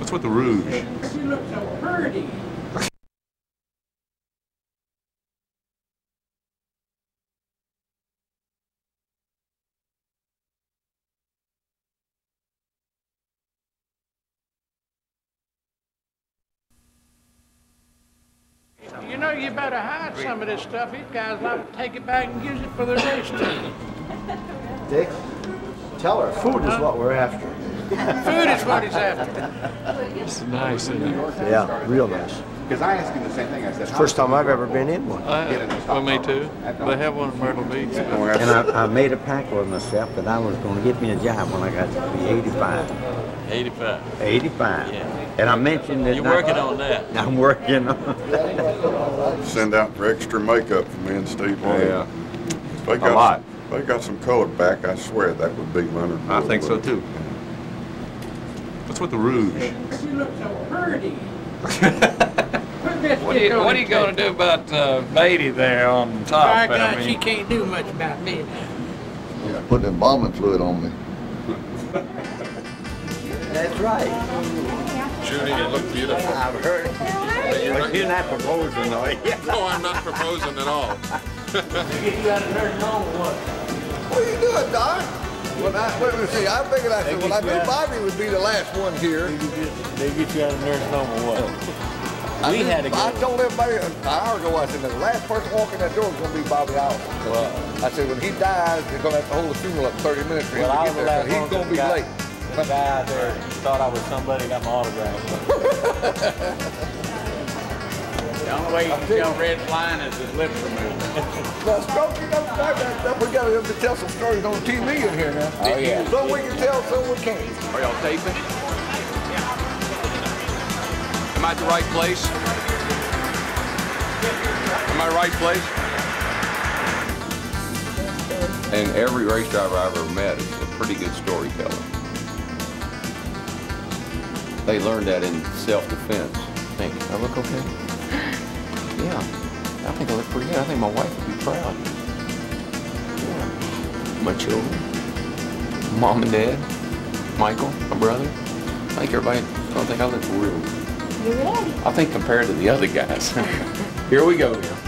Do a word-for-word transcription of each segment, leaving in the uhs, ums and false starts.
What's with the rouge? You look so pretty. You know, you better hide some of this stuff. These guys like to take it back and use it for their race team. Dick, tell her food is what we're after. Food is what he's after. It's nice, isn't it? Yeah, real nice. Because I asked him the same thing. I said, It's the first time I've ever been in one. Uh, well, me too. They have one in Myrtle Beach. And I, I made a pact with myself that I was going to get me a job when I got to be eighty-five. eighty-five. eighty-five. Yeah. And I mentioned that. You're working on that. I'm working on that. Send out for extra makeup for me and Steve Lane. Yeah. If they got A lot. Some, if they got some color back, I swear that would be money. I think so too. What's with the rouge? You look so pretty. What are you, what are you going to do about uh, Beatty there on top? By I God, mean, she can't do much about me now. Yeah, put embalming fluid on me. That's right. Judy, you look beautiful. I've heard it. But you're not proposing, though. No, I'm not proposing at all. You out of nursing home or what? What are you doing, Doc? When I, let me see, I figured I said, well, I knew Bobby would be the last one here. They get you out of nursing home or what? I We knew- had to go. I told everybody an hour ago, I said, the last person walking that door is going to be Bobby Allen. Well, I said, when he dies, they're going to have to hold a funeral up thirty minutes for him Well, I to was get the there. last 'Cause one he's going to be that late. the guy out there thought I was somebody, got my autograph. The only way you can tell Red's lying is his lips are moving. Now, Smokey, don't start that stuff. We got to tell some stories on T V in here now. Oh, yeah. Some we can tell, some we can't. Are y'all taping? Am I at the right place? Am I right place? And every race driver I've ever met is a pretty good storyteller. They learned that in self-defense. I think, I look okay? Yeah, I think I look pretty good. I think my wife would be proud. Yeah. My children, mom and dad, Michael, my brother. I think everybody, I think I look real. You're ready. I think compared to the other guys. Here we go now.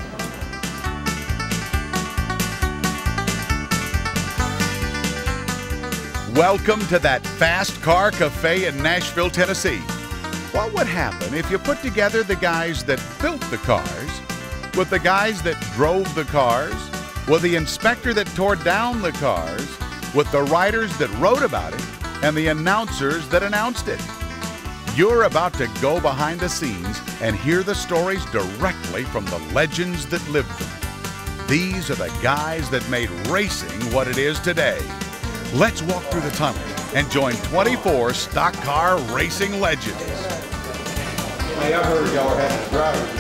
Welcome to that Fast Car Cafe in Nashville, Tennessee. What would happen if you put together the guys that built the cars with the guys that drove the cars, with the inspector that tore down the cars, with the writers that wrote about it, and the announcers that announced it? You're about to go behind the scenes and hear the stories directly from the legends that lived them. These are the guys that made racing what it is today. Let's walk through the tunnel and join twenty-four stock car racing legends. Hey, I heard y'all had drivers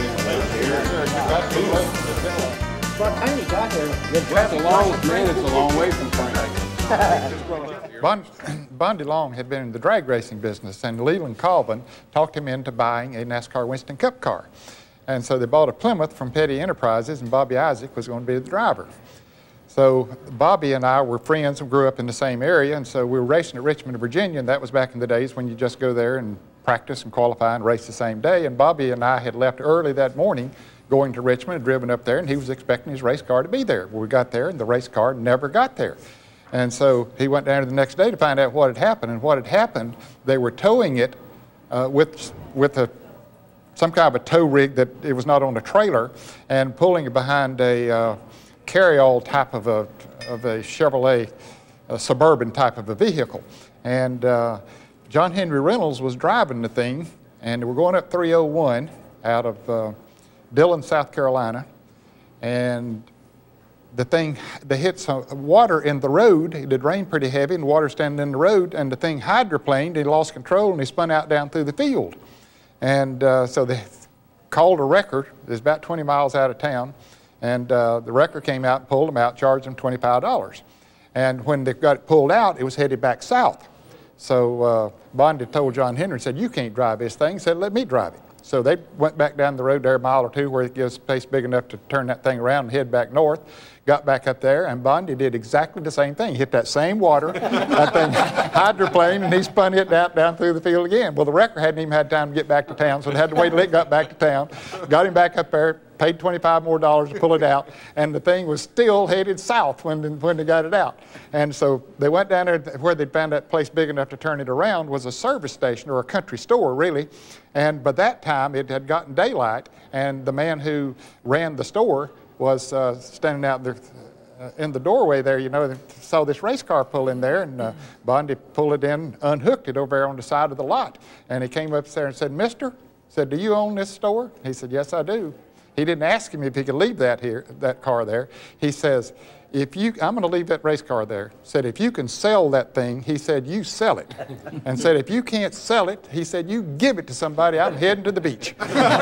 By the time you got here, That's a long, man, it's a long way from Frank. Bon, Bon DeLong had been in the drag racing business, and Leland Colvin talked him into buying a NASCAR Winston Cup car. And so they bought a Plymouth from Petty Enterprises, and Bobby Isaac was going to be the driver. So Bobby and I were friends and grew up in the same area, and so we were racing at Richmond, Virginia, and that was back in the days when you just go there and practice and qualify and race the same day. And Bobby and I had left early that morning going to Richmond and driven up there, and he was expecting his race car to be there. Well, we got there, and the race car never got there. And so he went down the next day to find out what had happened, and what had happened, they were towing it uh, with, with a, some kind of a tow rig that it was not on a trailer, and pulling it behind a uh, carry-all type of a, of a Chevrolet a Suburban type of a vehicle. And uh, John Henry Reynolds was driving the thing, and we're going up three oh one out of uh, Dillon, South Carolina, and the thing, they hit some water in the road. It had rained pretty heavy, and water standing in the road, and the thing hydroplaned. He lost control, and he spun out down through the field. And uh, so they called a wrecker. It was about twenty miles out of town. And uh, the wrecker came out and pulled him out, charged him twenty-five dollars. And when they got it pulled out, it was headed back south. So uh, Bondi told John Henry, said, you can't drive this thing. He said, let me drive it. So they went back down the road there a mile or two where it gives space big enough to turn that thing around and head back north. got back up there, and Bondi did exactly the same thing. He hit that same water, that thing hydroplaned, and he spun it out down through the field again. Well, the wrecker hadn't even had time to get back to town, so they had to wait till it got back to town. Got him back up there, paid twenty-five more dollars to pull it out, and the thing was still headed south when, when they got it out. And so they went down there where they found that place big enough to turn it around was a service station, or a country store, really. And by that time, it had gotten daylight, and the man who ran the store was uh, standing out there uh, in the doorway there, you know, saw this race car pull in there, and uh, Bondi pulled it in, unhooked it over there on the side of the lot. And he came up there and said, "Mister," said, "do you own this store?" He said, "Yes, I do." He didn't ask him if he could leave that here, that car there. He says, "If you, I'm going to leave that race car there." Said, "If you can sell that thing," he said, "you sell it." And said, "If you can't sell it," he said, "you give it to somebody. I'm heading to the beach."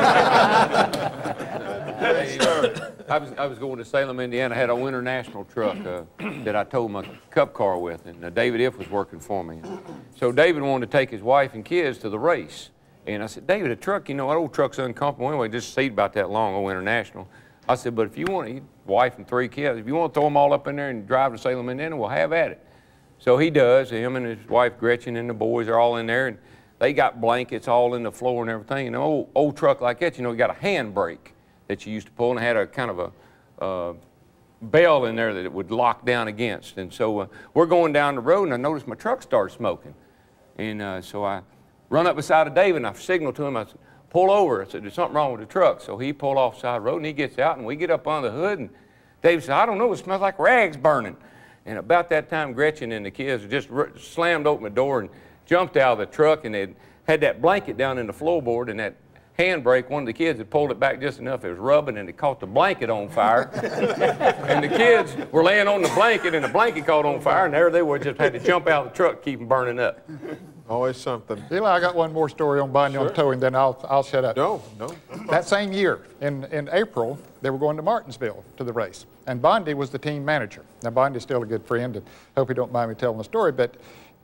I was, I was going to Salem, Indiana. I had a Winter National truck uh, that I towed my Cup car with, and uh, David If was working for me. So David wanted to take his wife and kids to the race. And I said, "David, a truck, you know, that old truck's uncomfortable anyway, just seat about that long, old International." I said, "But if you want to, wife and three kids, if you want to throw them all up in there and drive to Salem, Indiana, we'll have at it." So he does. Him and his wife Gretchen and the boys are all in there, and they got blankets all in the floor and everything. And an old, old truck like that, you know, you got a handbrake that you used to pull, and it had a kind of a uh, bell in there that it would lock down against. And so uh, we're going down the road, and I noticed my truck started smoking. And uh, so I run up beside of David, and I signaled to him. I said, "Pull over." I said, "There's something wrong with the truck." So he pulled off the side of the road, and he gets out, and we get up on the hood, and David said, "I don't know, it smells like rags burning." And about that time, Gretchen and the kids just slammed open the door and jumped out of the truck, and they had that blanket down in the floorboard, and that handbrake, one of the kids had pulled it back just enough, it was rubbing, and it caught the blanket on fire. And the kids were laying on the blanket, and the blanket caught on fire, and there they were, just had to jump out of the truck, keep them burning up. Always something. Eli, I got one more story on Bondi on towing, then I'll, I'll shut up. No, no. That same year, in, in April, they were going to Martinsville to the race. And Bondi was the team manager. Now, Bondi's still a good friend, and hope you don't mind me telling the story, but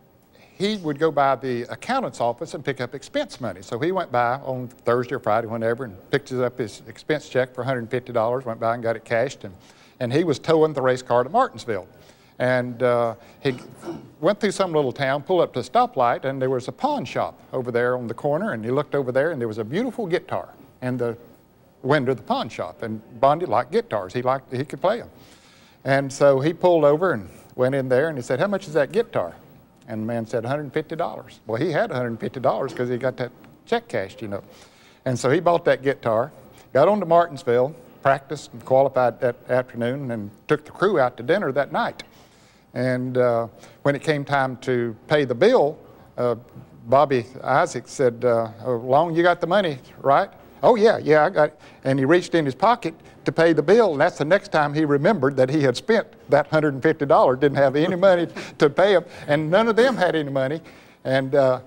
he would go by the accountant's office and pick up expense money. So he went by on Thursday or Friday, whenever, and picked up his expense check for one hundred fifty dollars, went by and got it cashed, and, and he was towing the race car to Martinsville. And uh, he went through some little town, pulled up to a stoplight, and there was a pawn shop over there on the corner, and he looked over there, and there was a beautiful guitar in the window of the pawn shop. And Bondi liked guitars. He liked, he could play them. And so he pulled over and went in there, and he said, "How much is that guitar?" And the man said, one hundred fifty dollars. Well, he had one hundred fifty dollars because he got that check cashed, you know. And so he bought that guitar, got on to Martinsville, practiced and qualified that afternoon, and took the crew out to dinner that night. And uh, when it came time to pay the bill, uh, Bobby Isaac said, uh, oh, "Long, you got the money, right?" "Oh, yeah, yeah, I got it." And he reached in his pocket to pay the bill, and that's the next time he remembered that he had spent that one hundred fifty dollars, didn't have any money to pay him, and none of them had any money. And uh,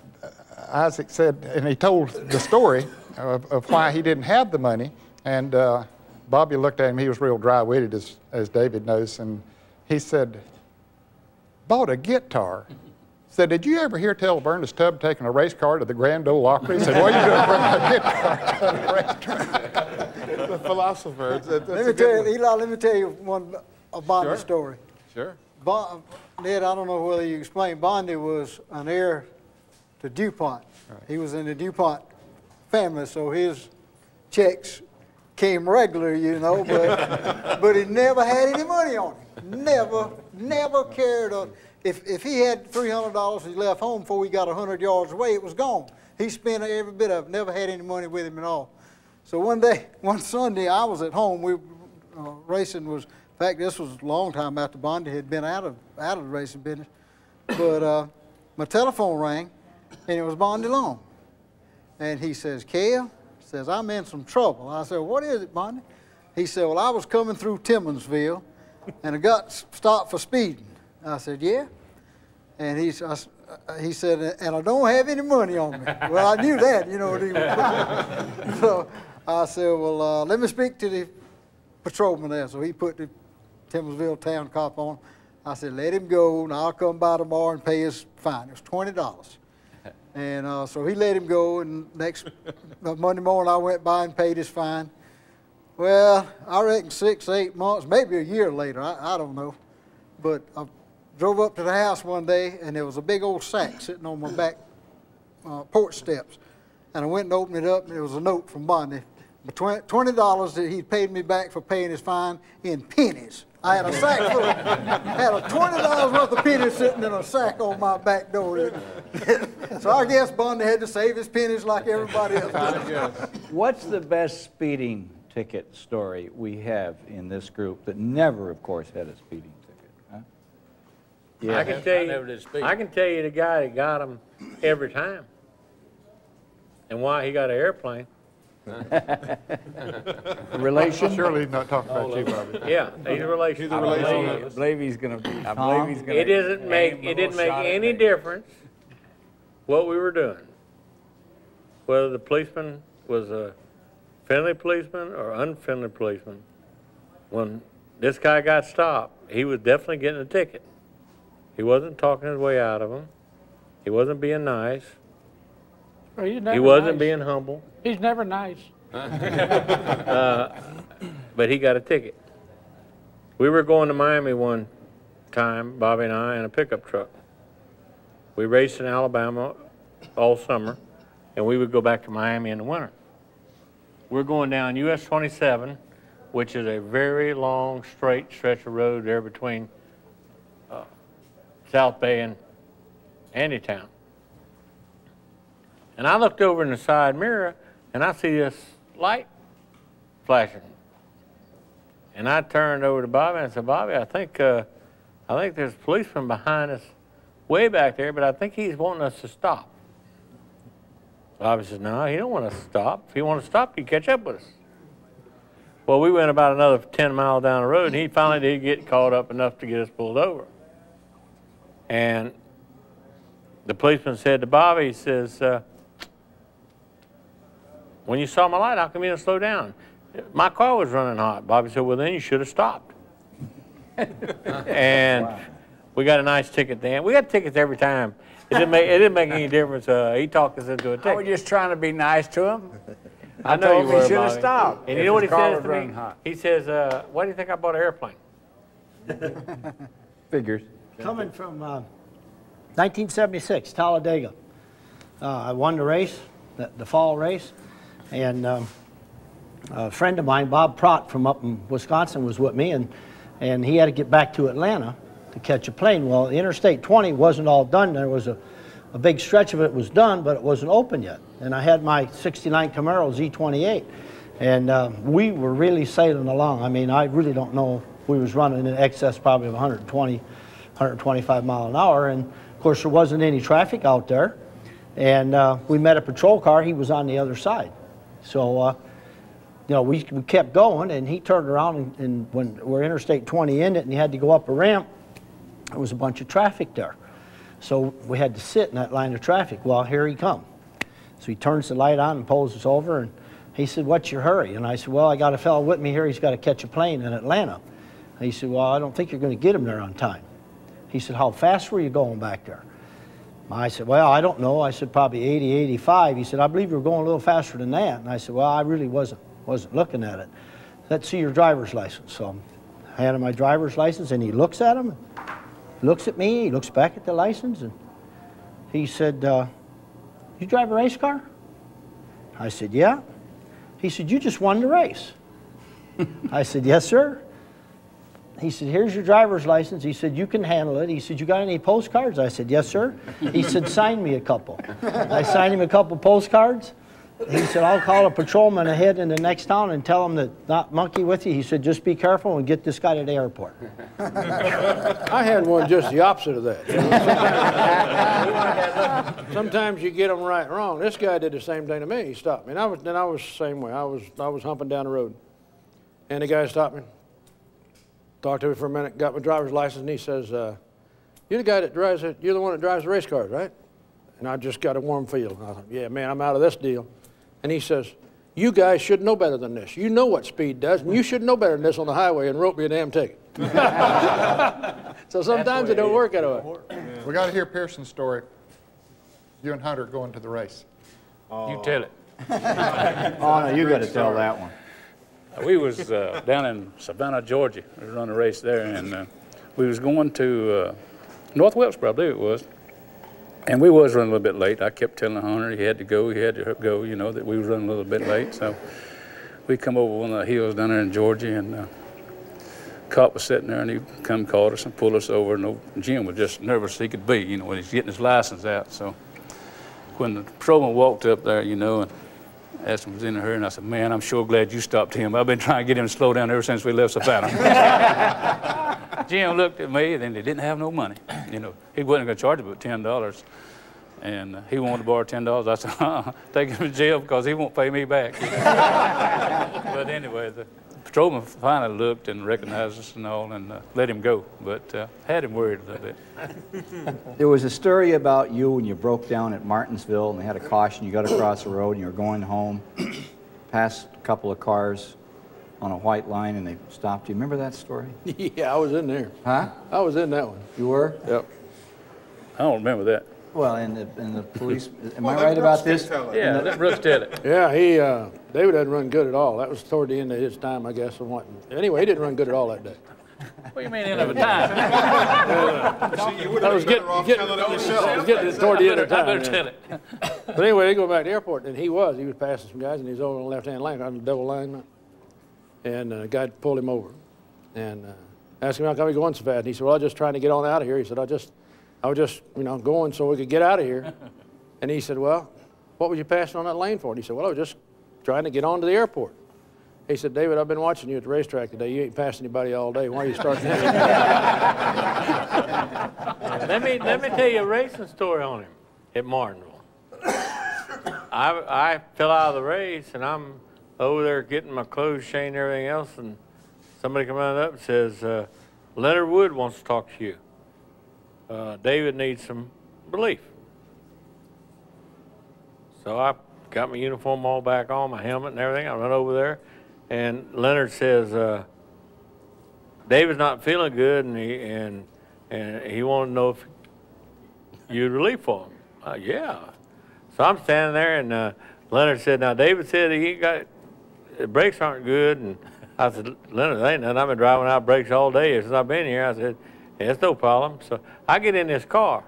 Isaac said, and he told the story of, of why he didn't have the money, and uh, Bobby looked at him. He was real dry-witted, as, as David knows, and he said, "Bought a guitar." Said, "Did you ever hear tell of Ernest Tubb taking a race car to the Grand Ole Opry?" He said, "What are you doing bringing a guitar to the racetrack?" The philosopher. It's, it's let me tell you, Eli, let me tell you one a Bondi Sure. story. Sure. Bon, Ned, I don't know whether you explained, Bondi was an heir to DuPont. Right. He was in the DuPont family, so his checks came regular, you know, but, but he never had any money on him. Never, never cared. A, if, if he had three hundred dollars he left home before he got one hundred yards away, it was gone. He spent every bit of it, never had any money with him at all. So one day, one Sunday, I was at home. We uh, racing was, in fact, this was a long time after Bondi had been out of out of the racing business. But uh, my telephone rang, and it was Bondi Long. And he says, "Cale," says, "I'm in some trouble." I said, "What is it, Bondi?" He said, "Well, I was coming through Timmonsville, and I got stopped for speeding." I said, "Yeah?" And he, I, he said, "And I don't have any money on me." Well, I knew that, you know what he was. So I said, "Well, uh, let me speak to the patrolman there." So he put the Timmonsville town cop on. I said, "Let him go, and I'll come by tomorrow and pay his fine." It was twenty dollars. And uh, so he let him go, and next Monday morning I went by and paid his fine. Well, I reckon six, eight months, maybe a year later, I, I don't know. But I drove up to the house one day, and there was a big old sack sitting on my back uh, porch steps. And I went and opened it up, and there was a note from Bondi. twenty dollars that he'd paid me back for paying his fine in pennies. I had a sack full of, had a twenty dollars worth of pennies sitting in a sack on my back door. So I guess Bondi had to save his pennies like everybody else does. What's the best speeding ticket story we have in this group that never, of course, had a speeding ticket? Huh? Yeah. I can tell you, I can tell you the guy that got them every time, and why he got an airplane. Relation? Surely he's not talking about you, Bobby. Yeah, he's a relation. He's a relation. I believe he's going to. I believe he's going to. It doesn't make. It didn't make any difference what we were doing, whether the policeman was a friendly policeman or unfriendly policeman. When this guy got stopped, he was definitely getting a ticket. He wasn't talking his way out of them. He wasn't being nice. Well, he's never he wasn't nice. being humble. He's never nice. uh, but he got a ticket. We were going to Miami one time, Bobby and I, in a pickup truck. We raced in Alabama all summer, and we would go back to Miami in the winter. We're going down U S twenty-seven, which is a very long, straight stretch of road there between uh, South Bay and Andytown. And I looked over in the side mirror, and I see this light flashing. And I turned over to Bobby and I said, Bobby, I think, uh, I think there's a policeman behind us way back there, but I think he's wanting us to stop. Bobby says, no, he don't want us to stop. If he wants to stop, he'd catch up with us. Well, we went about another ten miles down the road, and he finally did get caught up enough to get us pulled over. And the policeman said to Bobby, he says, uh, when you saw my light, how come you didn't slow down? My car was running hot. Bobby said, well, then you should have stopped. And wow. We got a nice ticket then. We got tickets every time. It didn't make, it didn't make any difference. Uh, he talked us into a ticket. I was just trying to be nice to him. I, I know you were, he should have stopped. And you know what he says to me? Hot. He says, uh, why do you think I bought an airplane? Figures. Coming from uh, nineteen seventy-six, Talladega. Uh, I won the race, the, the fall race. And um, a friend of mine, Bob Prott from up in Wisconsin, was with me, and, and he had to get back to Atlanta to catch a plane. Well, Interstate twenty wasn't all done. There was a, a big stretch of it was done, but it wasn't open yet. And I had my sixty-nine Camaro Z twenty-eight, and uh, we were really sailing along. I mean, I really don't know. We was running in excess probably of one twenty, one twenty-five mile an hour, and of course there wasn't any traffic out there. And uh, we met a patrol car. He was on the other side. So, uh, you know, we, we kept going, and he turned around, and, and when we're Interstate twenty in it, and he had to go up a ramp, there was a bunch of traffic there. So we had to sit in that line of traffic. Well, here he come. So he turns the light on and pulls us over, and he said, what's your hurry? And I said, well, I got a fellow with me here. He's got to catch a plane in Atlanta. And he said, well, I don't think you're going to get him there on time. He said, how fast were you going back there? I said, well, I don't know. I said, probably eighty, eighty-five. He said, I believe you were going a little faster than that. And I said, well, I really wasn't, wasn't looking at it. Let's see your driver's license. So I handed him my driver's license, and he looks at him, looks at me, he looks back at the license, and he said, uh, you drive a race car? I said, yeah. He said, you just won the race. I said, yes, sir. He said, here's your driver's license. He said, you can handle it. He said, you got any postcards? I said, yes, sir. He said, sign me a couple. I signed him a couple postcards. He said, I'll call a patrolman ahead in the next town and tell him to not monkey with you. He said, just be careful and get this guy to the airport. I had one just the opposite of that. Sometimes you get them right and wrong. This guy did the same thing to me. He stopped me. And I was, then I was the same way. I was, I was humping down the road. And the guy stopped me. Talked to me for a minute, got my driver's license, and he says, uh, you're the guy that drives it, you're the one that drives the race cars, right? And I just got a warm feel. I thought, yeah, man, I'm out of this deal. And he says, you guys should know better than this. You know what speed does, and you should know better than this on the highway, and wrote me a damn ticket. So sometimes it don't work that way. We got to hear Pearson's story. You and Hunter going to the race. Oh. You tell it. Oh, no, you got to tell that one. we was uh, down in Savannah, Georgia. We was running a race there, and uh, we was going to uh, North Wilkesboro, I believe it was. And we was running a little bit late. I kept telling Hunter he had to go, he had to go, you know, that we was running a little bit late. So we come over one of the hills down there in Georgia, and uh, cop was sitting there, and he come called us and pulled us over. And Jim was just nervous as he could be, you know, when he's getting his license out. So when the patrolman walked up there, you know, and asked him if he was in a hurry, and I said, man, I'm sure glad you stopped him. I've been trying to get him to slow down ever since we left Savannah. Jim looked at me, and then they didn't have no money. You know, he wasn't going to charge about ten dollars. And uh, he wanted to borrow ten dollars. I said, uh-uh, take him to jail because he won't pay me back. But anyway, the patrolman finally looked and recognized us and all, and uh, let him go. But uh, had him worried a little bit. There was a story about you when you broke down at Martinsville, and they had a caution. You got across the road, and you were going home, past a couple of cars on a white line, and they stopped you. Remember that story? Yeah, I was in there. Huh? I was in that one. You were? Yep. I don't remember that. Well, and the, and the police, am Well, I right about this? Yeah, let Brooks tell it. Yeah, he, uh, David didn't run good at all. That was toward the end of his time, I guess. And what, anyway, he didn't run good at all that day. What do you mean end of a time? I was getting, getting, I was getting toward the end of the time. I better tell it. But anyway, they go back to the airport, and he was. He was passing some guys, and he was over on the left-hand lane on the double alignment. And uh, a guy pulled him over and uh, asked him, how come you going so fast? And he said, well, I'm just trying to get on out of here. He said, I just, I was just, you know, going so we could get out of here. And he said, well, what was you passing on that lane for? And he said, well, I was just trying to get on to the airport. He said, David, I've been watching you at the racetrack today. You ain't passed anybody all day. Why are you starting that? let me let me tell you a racing story on him at Martinsville. I I fell out of the race, and I'm over there getting my clothes changed and everything else, and somebody come running up and says, uh, Leonard Wood wants to talk to you. Uh, David needs some relief. So I got my uniform all back on, my helmet and everything. I run over there, and Leonard says, uh, David's not feeling good, and he, and, and he wanted to know if you'd relief for him. Uh, yeah. So I'm standing there, and uh, Leonard said, now David said he got, the brakes aren't good. And I said, Leonard, ain't nothing. I've been driving out brakes all day since I've been here. I said, yeah, it's no problem. So I get in this car,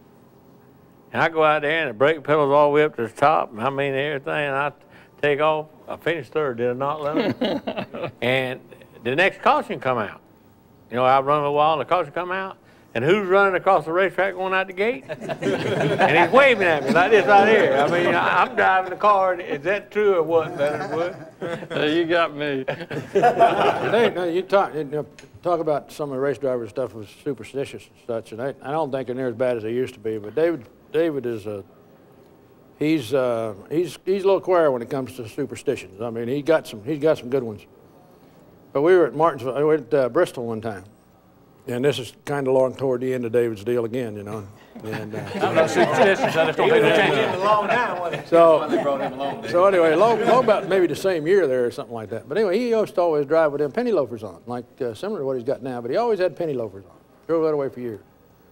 and I go out there, and the brake pedal's all the way up to the top, and I mean everything, and I take off. I finished third, did I not, Leonard? And the next caution come out. You know, I run a while, and the caution come out, and who's running across the racetrack going out the gate? And he's waving at me like this right here. I mean, I, I'm driving the car. And is that true or what, Leonard Wood? Uh, you got me. They, no, you talk, you know, talk about some of the race drivers' stuff was superstitious and such, and they, I don't think they're near as bad as they used to be. But David, David is a, he's, uh, he's, he's a little queer when it comes to superstitions. I mean, he got some, he's got some good ones. But we were at Martinsville, we were at uh, Bristol one time. And this is kind of along toward the end of David's deal again, you know. And, uh, I'm not superstitious. I just don't pay no attention. So, so anyway, long, long about maybe the same year there or something like that. But anyway, he used to always drive with them penny loafers on, like uh, similar to what he's got now. But he always had penny loafers on. Drove that away for years.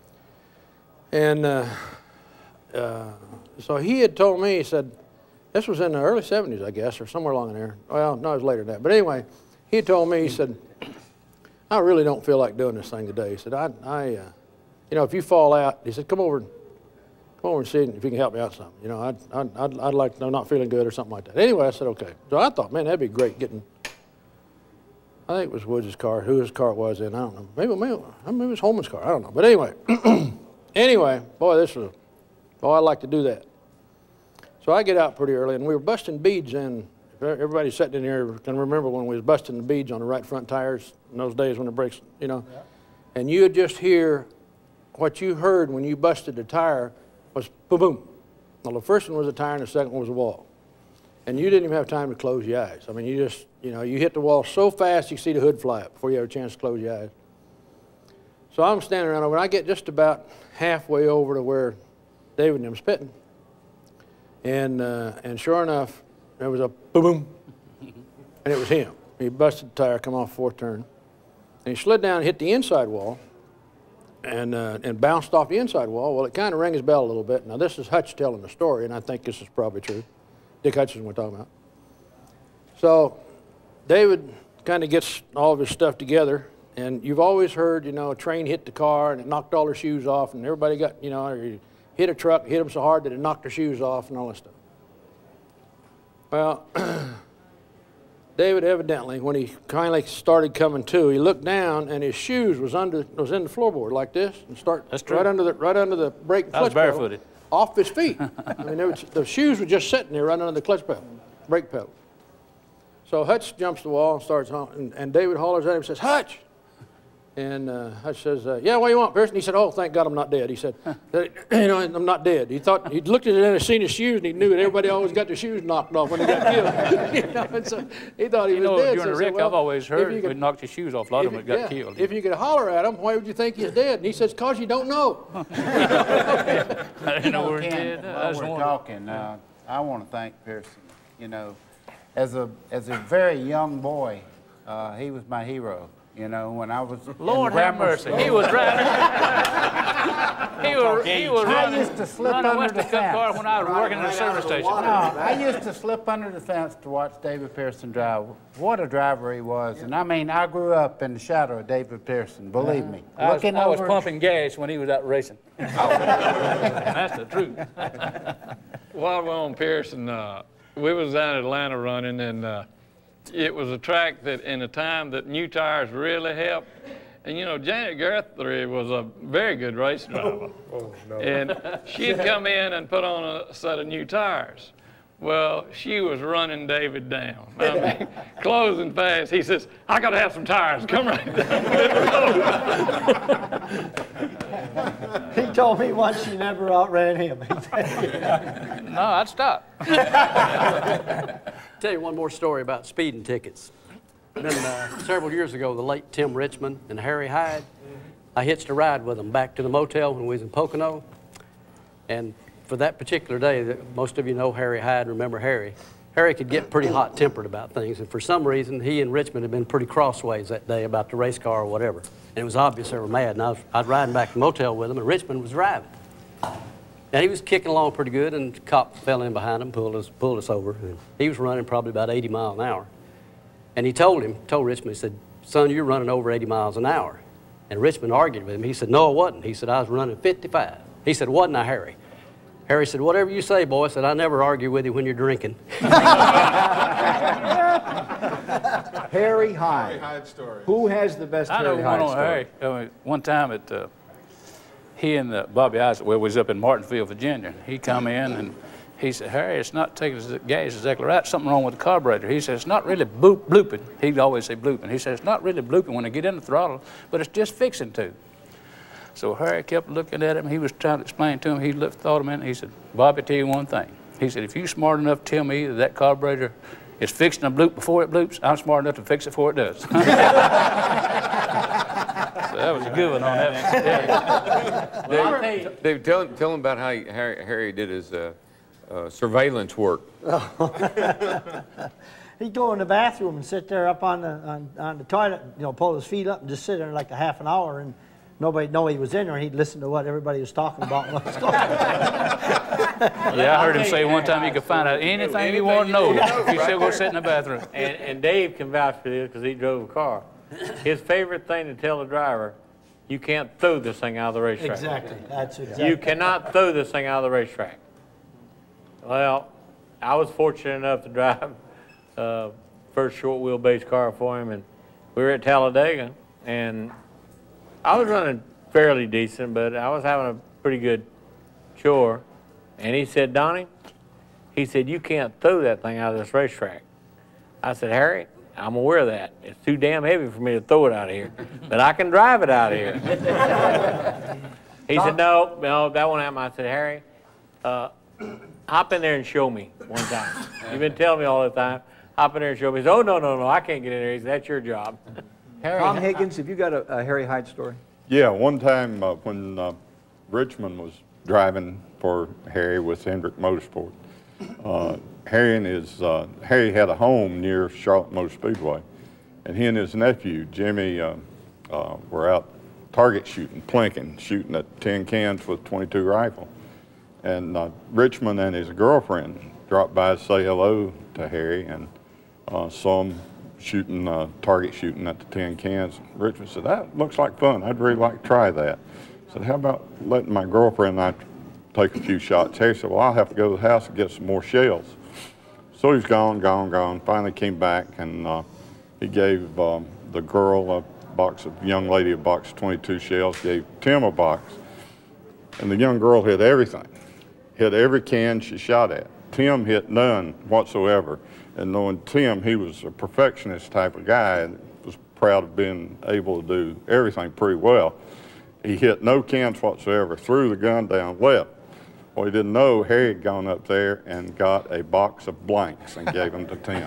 And uh, uh, so he had told me, he said, this was in the early seventies, I guess, or somewhere along in there. Well, no, it was later than that. But anyway, he had told me, he said, I really don't feel like doing this thing today. He said, I, I uh, you know, if you fall out, he said, come over, come over and see if you can help me out something. You know, I'd, I'd, I'd, I'd like to know, not feeling good or something like that. Anyway, I said, okay. So I thought, man, that'd be great getting, I think it was Woods' car, whose car it was in, I don't know. Maybe, maybe, maybe it was Holman's car, I don't know. But anyway, anyway, boy, this was, boy, I'd like to do that. So I get out pretty early, and we were busting beads in. Everybody sitting in here can remember when we was busting the beads on the right front tires in those days when the brakes, you know. Yeah. And you would just hear what you heard when you busted the tire was boom, boom. Well, the first one was a tire and the second one was a wall. And you didn't even have time to close your eyes. I mean, you just, you know, you hit the wall so fast you see the hood fly up before you have a chance to close your eyes. So I'm standing around over, and I get just about halfway over to where David and them spitting. And, uh, and sure enough, there was a boom, boom, and it was him. He busted the tire, come off fourth turn, and he slid down and hit the inside wall, and uh, and bounced off the inside wall. Well, it kind of rang his bell a little bit. Now, this is Hutch telling the story, and I think this is probably true. Dick Hutchison we're talking about. So David kind of gets all of his stuff together, and you've always heard, you know, a train hit the car and it knocked all their shoes off, and everybody got, you know, or hit a truck, hit them so hard that it knocked their shoes off and all that stuff. Well, David evidently, when he kindly started coming to, he looked down and his shoes was under was in the floorboard like this, and start That's true. right under the right under the brake and I was clutch pedal, barefooted. off his feet. I mean, there was, the shoes were just sitting there right under the clutch pedal, brake pedal. So Hutch jumps the wall and starts on, and, and David hollers at him and says, "Hutch!" And uh, Hutch says, uh, "Yeah, what do you want, Pearson?" He said, "Oh, thank God I'm not dead." He said, "You know, I'm not dead." He thought, he looked at it and seen his shoes, and he knew that everybody always got their shoes knocked off when they got killed. You know, and so he thought he You was know, dead. during So a I wreck, said, well, I've always if heard you if could- we knocked your shoes off, a lot of them if- got yeah, killed. If you could holler at him, why would you think he's dead? And he says, "Cause you don't know." I didn't know You where he Ken, did. I while just we're wanted- talking, uh, I want to thank Pearson. You know, as a as a very young boy, uh, he was my hero. You know, when I was Lord in have grammar mercy. school. He was driving. he was, he was I running, used to slip running under west the of Cup car fence. when I was working in a service station. No, I used to slip under the fence to watch David Pearson drive. What a driver he was. And I mean, I grew up in the shadow of David Pearson, believe me. I was, Looking I was over- pumping gas when he was out racing. That's the truth. While we're on Pearson, uh, we was down in Atlanta running, and uh, it was a track that in a time that new tires really helped. And you know, Janet Guthrie was a very good race driver. Oh, no. And she'd come in and put on a set of new tires. Well, she was running David down. I mean, closing fast. He says, "I got to have some tires. Come right down the road." He told me once she never outran him. No, I'd stop. Tell you one more story about speeding tickets. Then uh, several years ago, the late Tim Richmond and Harry Hyde, I hitched a ride with them back to the motel when we was in Pocono. And for that particular day, that most of you know Harry Hyde, remember Harry. Harry could get pretty hot-tempered about things, and for some reason, he and Richmond had been pretty crossways that day about the race car or whatever. And it was obvious they were mad, and I was, I was riding back to the motel with them, and Richmond was driving. And he was kicking along pretty good, and the cop fell in behind him, pulled us, pulled us over. And he was running probably about eighty miles an hour. And he told him, told Richmond, he said, "Son, you're running over eighty miles an hour." And Richmond argued with him. He said, "No, I wasn't." He said, "I was running fifty-five. He said, "Wasn't I, Harry?" Harry said, "Whatever you say, boy." I said, "I never argue with you when you're drinking." Harry Hyde. Who has the best I know Harry one Hyde on story? Harry. I mean, one time at uh, he and uh, Bobby Isaac, well, we was up in Martinsville, Virginia. He come in and he said, "Harry, it's not taking the gas exactly right. Something wrong with the carburetor." He said, "It's not really boop, blooping." He'd always say blooping. He said, "It's not really blooping when I get in the throttle, but it's just fixing to." So Harry kept looking at him. He was trying to explain to him. He looked, thought a minute. He said, "Bobby, tell you one thing." He said, "If you're smart enough to tell me that that carburetor is fixing a bloop before it bloops, I'm smart enough to fix it before it does." So that was a good one on that one. Yeah. Dave, Dave, tell, tell him about how he, Harry, Harry did his uh, uh, surveillance work. He'd go in the bathroom and sit there up on the on, on the toilet, you know, pull his feet up and just sit there like a half an hour, and nobody know he was in there, and he'd listen to what everybody was talking about and what was going on. Yeah, I heard him say one time you could find out anything you want to know if you still go sit in the bathroom. And, and Dave can vouch for this because he drove a car. His favorite thing to tell the driver, you can't throw this thing out of the racetrack. Exactly. That's exactly. You cannot throw this thing out of the racetrack. Well, I was fortunate enough to drive uh, first short wheelbase car for him, and we were at Talladega, and I was running fairly decent, but I was having a pretty good chore. And he said, "Donnie," he said, "you can't throw that thing out of this racetrack." I said, "Harry, I'm aware of that. It's too damn heavy for me to throw it out of here, but I can drive it out of here." He said, "No, no, that won't happen." I said, "Harry, uh, hop in there and show me one time. You've been telling me all the time. Hop in there and show me." He said, "Oh, no, no, no, I can't get in there." He said, "That's your job." Tom Higgins, have you got a, a Harry Hyde story? Yeah, one time uh, when uh, Richmond was driving for Harry with Hendrick Motorsport, uh, Harry and his uh, Harry had a home near Charlotte Motor Speedway, and he and his nephew Jimmy uh, uh, were out target shooting, plinking, shooting at tin cans with twenty-two rifle, and uh, Richmond and his girlfriend dropped by to say hello to Harry and uh, saw him shooting, uh, target shooting at the tin cans. Richmond said, that looks like fun. I'd really like to try that. I said, how about letting my girlfriend and I take a few shots? Harry said, well, I'll have to go to the house and get some more shells. So he's gone, gone, gone. Finally came back, and uh, he gave um, the girl a box of, young lady a box of twenty-two shells, gave Tim a box. And the young girl hit everything, hit every can she shot at. Tim hit none whatsoever. And knowing Tim, he was a perfectionist type of guy and was proud of being able to do everything pretty well. He hit no cans whatsoever, threw the gun down, left. Well, he didn't know Harry had gone up there and got a box of blanks and gave them to Tim.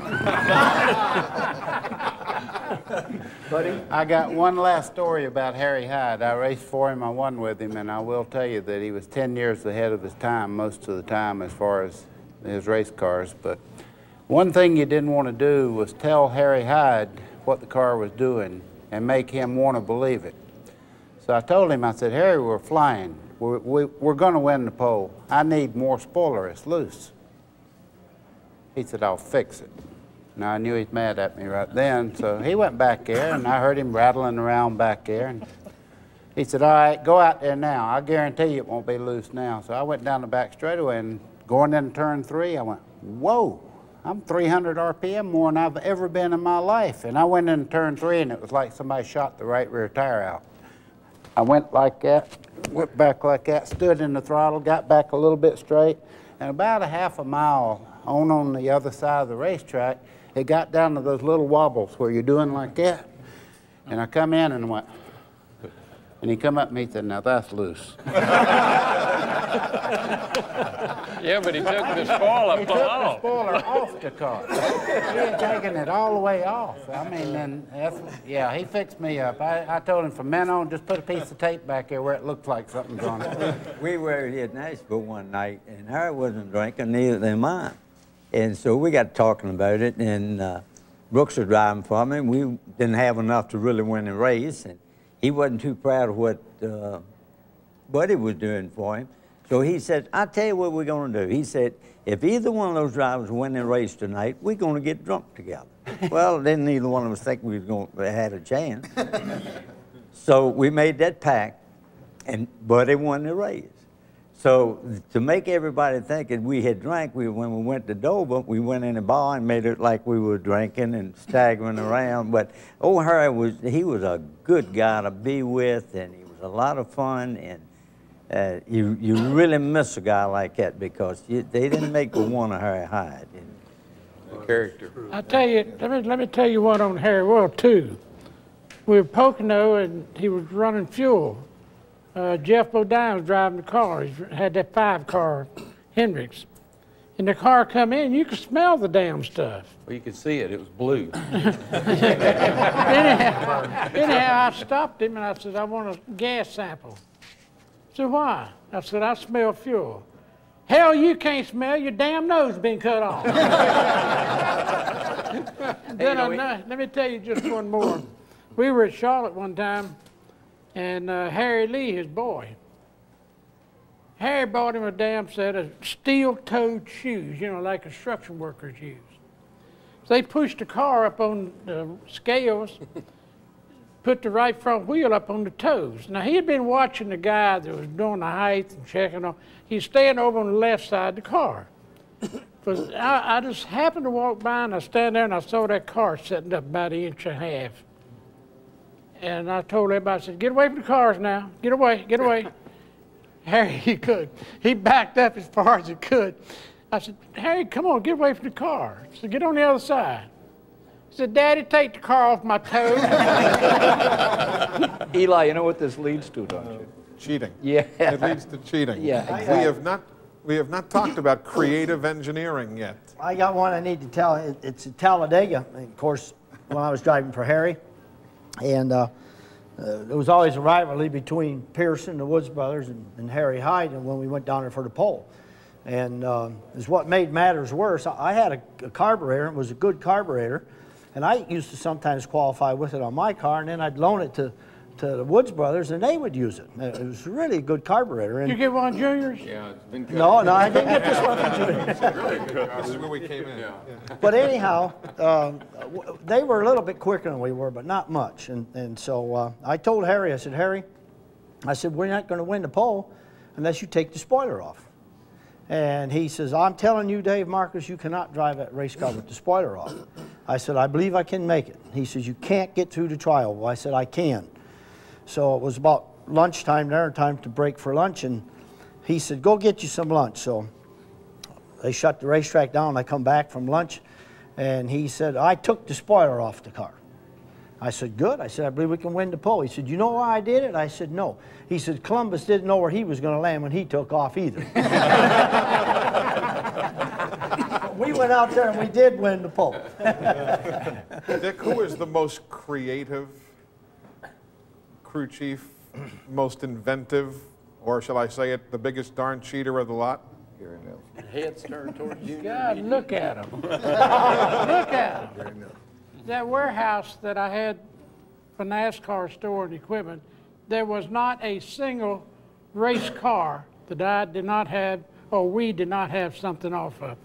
Buddy? I got one last story about Harry Hyde. I raced for him, I won with him, and I will tell you that he was ten years ahead of his time most of the time as far as his race cars. But one thing you didn't want to do was tell Harry Hyde what the car was doing and make him want to believe it. So I told him, I said, Harry, we're flying. We're, we, we're going to win the pole. I need more spoiler. It's loose. He said, I'll fix it. Now, I knew he's mad at me right then, so he went back there, and I heard him rattling around back there. And he said, all right, go out there now. I guarantee you it won't be loose now. So I went down the back straightaway, and going into turn three, I went, whoa, I'm three hundred R P M more than I've ever been in my life. And I went into turn three, and it was like somebody shot the right rear tire out. I went like that, went back like that, stood in the throttle, got back a little bit straight, and about a half a mile on on the other side of the racetrack, it got down to those little wobbles where you're doing like that. And I come in and went, and he come up and he said, now that's loose. Yeah, but he took the spoiler He took off. the spoiler off the car. He had taken it all the way off. I mean, and that's, yeah, he fixed me up. I, I told him from then on, just put a piece of tape back there where it looked like something's on it. We were here at Nashville one night, and Harry wasn't drinking, neither am I. And so we got talking about it, and uh, Brooks was driving for me. We didn't have enough to really win the race, and he wasn't too proud of what uh, Buddy was doing for him. So he said, I'll tell you what we're going to do. He said, if either one of those drivers win the race tonight, we're going to get drunk together. Well, then neither one of us think we was going to had a chance. So we made that pact, and Buddy won the race. So to make everybody think that we had drank, we, when we went to Dover, we went in a bar and made it like we were drinking and staggering around. But old Harry was, he was a good guy to be with, and he was a lot of fun. And uh, you, you really miss a guy like that because you, they didn't make one of Harry Hyde. The character. I tell you, let me, let me tell you one on Harry. Well, two. We were Pocono, and he was running fuel. Uh, Jeff Bodine was driving the car. He had that five-car Hendrix. And the car come in, you could smell the damn stuff. Well, you could see it. It was blue. anyhow, anyhow, I stopped him, and I said, I want a gas sample. He said, why? I said, I smell fuel. Hell, you can't smell. Your damn nose been cut off. Then I, know, let me tell you just one more. We were at Charlotte one time, and uh, Harry Lee, his boy, Harry bought him a damn set of steel-toed shoes, you know, like construction workers use. So they pushed the car up on the scales, put the right front wheel up on the toes. Now, he had been watching the guy that was doing the height and checking on. He's staying over on the left side of the car. Because I, I just happened to walk by, and I stand there, and I saw that car sitting up about an inch and a half. And I told everybody, I said, get away from the cars now. Get away, get away. Harry, he could. He backed up as far as he could. I said, Harry, come on, get away from the car. He said, get on the other side. He said, Daddy, take the car off my toes. Eli, you know what this leads to, don't you? Cheating. Yeah. It leads to cheating. Yeah, exactly. We have not, we have not talked about creative engineering yet. I got one I need to tell. It, it's at Talladega, and of course, when I was driving for Harry. And uh, uh, there was always a rivalry between Pearson, the Woods brothers, and, and Harry Hyde, and when we went down there for the pole. And uh, is what made matters worse. I, I had a, a carburetor, it was a good carburetor, and I used to sometimes qualify with it on my car, and then I'd loan it to to the Woods Brothers, and they would use it. It was really a good carburetor. And Did you get one of Junior's? Yeah, it's been good. no, no, I didn't get this one from Junior. This is when we came in. Yeah. But anyhow, um, w- they were a little bit quicker than we were, but not much. And, and so uh, I told Harry, I said, Harry, I said, we're not going to win the pole unless you take the spoiler off. And he says, I'm telling you, Dave Marcus, you cannot drive that race car with the spoiler off. I said, I believe I can make it. He says, you can't get through the trial. Well, I said, I can. So it was about lunchtime there, time to break for lunch, and he said, go get you some lunch. So they shut the racetrack down. I come back from lunch, and he said, I took the spoiler off the car. I said, good. I said, I believe we can win the pole. He said, you know why I did it? I said, no. He said, Columbus didn't know where he was going to land when he took off either. We went out there and we did win the pole. Dick, who is the most creative crew chief, most inventive, or shall I say it, the biggest darn cheater of the lot? Heads turned towards you. God, look at him. Look at him. That warehouse that I had for NASCAR store and equipment, there was not a single race car that I did not have, or we did not have something off of.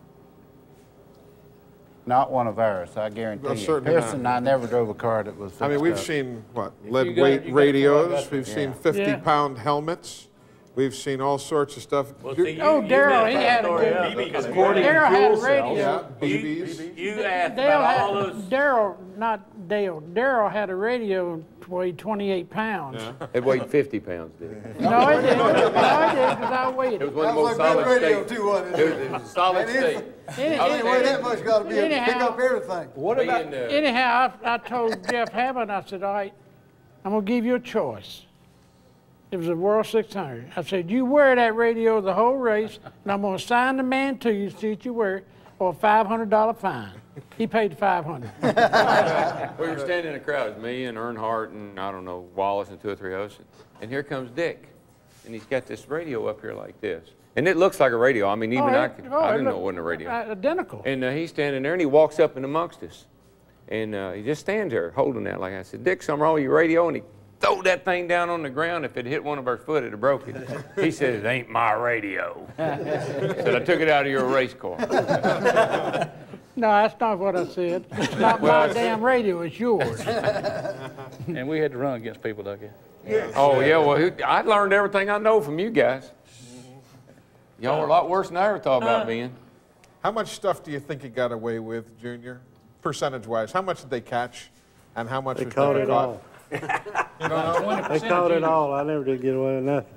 Not one of ours, I guarantee Well, you. certainly Pearson and not. I never drove a car that was fixed I mean, we've up. seen, what, If lead you got- weight you got radios, to- we've Yeah. seen Yeah. fifty pound helmets, we've seen all sorts of stuff. Well, Do- see, you, Oh, you Daryl, made he that had a story good- up because Daryl had a radio. Yeah, You, B Bs. you asked Dale about had, all those. Daryl, not Dale, Daryl had a radio that weighed twenty-eight pounds. It weighed fifty pounds, did it? No, it didn't. No, it didn't, because I weighed It it. was one of the most That was solid like big radio state. too, wasn't it? It was, it was a solid That is- state. Any- Anyway, that much got to be able to pick Anyhow- up everything. What about, Being, uh, Anyhow, I, I told Jeff Hammond, I said, all right, I'm going to give you a choice. It was a World six hundred. I said, you wear that radio the whole race, and I'm going to sign the man to you, see that you wear it, or a five hundred dollar fine. He paid the five hundred. We were standing in a crowd, it was me and Earnhardt and, I don't know, Wallace and two or three others. And here comes Dick. And he's got this radio up here like this. And it looks like a radio. I mean, even Oh, I, it- could, oh, I it didn't know looked it wasn't a radio. Identical. And uh, he's standing there, and he walks up in amongst us. And uh, he just stands there holding that like I said, Dick, something wrong with your radio? And he throwed that thing down on the ground. If it hit one of our foot, it'd have broke it. He said, it ain't my radio. Said, I took it out of your race car. No, that's not what I said. It's not my damn radio, it's yours. And we had to run against people like that. Oh, yeah, well, who- I learned everything I know from you guys. Y'all were a lot worse than I ever thought about being. How much stuff do you think you got away with, Junior, percentage-wise? How much did they catch, and how much They was caught never it caught? all. You don't know? They caught it all. I never did get away with nothing.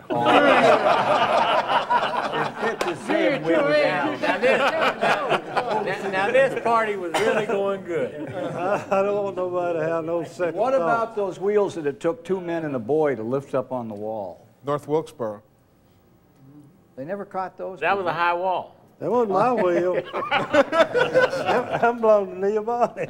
Now this, now, now this party was really going good. I, I don't want nobody to have no second What thought. about those wheels that it took two men and a boy to lift up on the wall? North Wilkesboro. They never caught those? That was a high wall. That wasn't my wheel. I'm, I'm belonging to Neil Bonnie.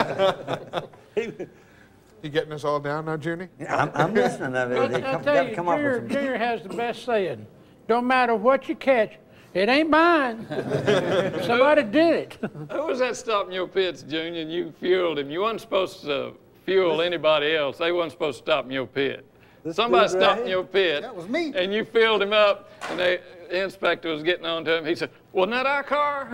You getting us all down now, Junie? I'm, I'm listening to it. They I come, tell gotta you, come up Junior, with some. Junior has the best saying. Don't matter what you catch, it ain't mine. Somebody did it. Who was that stopping your pits, Junior, and you fueled him? You wasn't supposed to fuel anybody else. They wasn't supposed to stop in your pit. Somebody dude right stopped in here. your pit. That was me. And you filled him up, and they, the inspector was getting on to him. He said, wasn't that our car?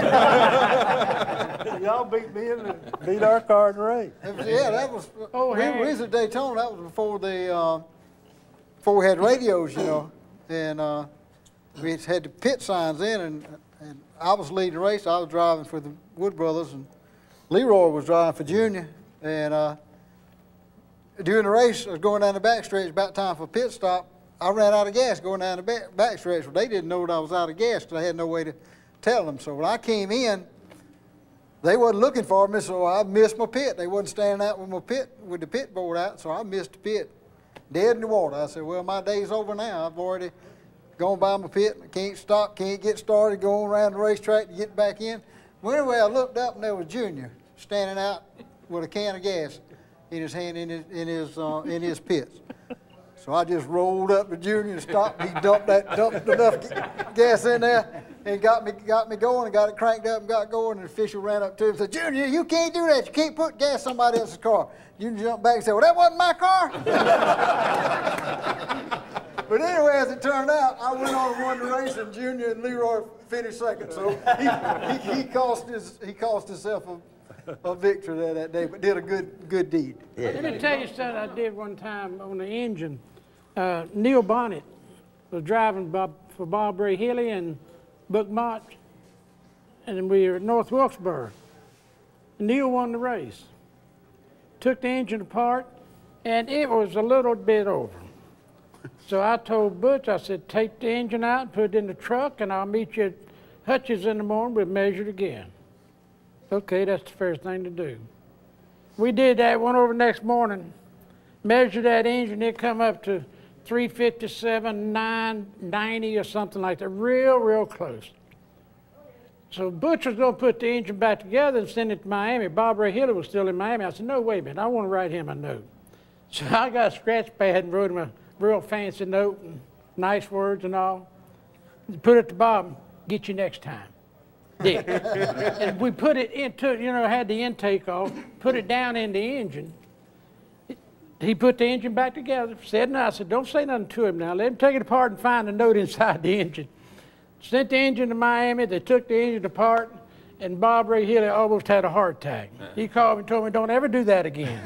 Y'all beat me in and beat our car in the race. That was- yeah, that was. Oh, we, hey. we was at Daytona. That was before the uh, before we had radios, you know, and uh, we had the pit signs in, and and I was leading the race. I was driving for the Wood Brothers, and Leroy was driving for Junior, and. Uh, During the race, I was going down the back stretch, about time for a pit stop. I ran out of gas going down the back, back stretch. Well, they didn't know that I was out of gas because I had no way to tell them. So when I came in, they wasn't looking for me, so I missed my pit. They wasn't standing out with my pit, with the pit board out, so I missed the pit, dead in the water. I said, well, my day's over now. I've already gone by my pit. I can't stop, can't get started, going around the racetrack to get back in. Well, anyway, I looked up and there was Junior standing out with a can of gas in his hand in his in his uh, in his pits. So I just rolled up to Junior and stopped. He dumped that, dumped enough gas in there and got me, got me going and got it cranked up and got going. And the official ran up to him and said, "Junior, you can't do that. You can't put gas in somebody else's car." Junior jumped back and said, "Well, that wasn't my car." But anyway, as it turned out, I went on and won the race, and Junior and Leroy finished second. So he, he, he cost his he cost himself a, a victory there that day, but did a good good deed. Yeah. Let me tell you something I did one time on the engine. Uh, Neil Bonnet was driving Bob, for Bob Ray Hilly and Buck Mott, and we were at North Wilkesboro. Neil won the race. Took the engine apart, and it was a little bit over. So I told Butch, I said, "Take the engine out and put it in the truck, and I'll meet you at Hutch's in the morning. We'll measure it again." Okay, that's the first thing to do. We did that, went over the next morning, measured that engine, it come up to three fifty-seven, nine ninety or something like that, real, real close. So Butch was going to put the engine back together and send it to Miami. Bob Ray Hilly was still in Miami. I said, "No, wait a minute, I want to write him a note." So I got a scratch pad and wrote him a real fancy note and nice words and all. Put it to Bob, "Get you next time." Did. And we put it into, you know, had the intake off, put it down in the engine. He put the engine back together, said, "No," I said, "Don't say nothing to him now. Let him take it apart and find the note inside the engine." Sent the engine to Miami, they took the engine apart, and Bob Ray Hilly almost had a heart attack. He called me and told me, "Don't ever do that again."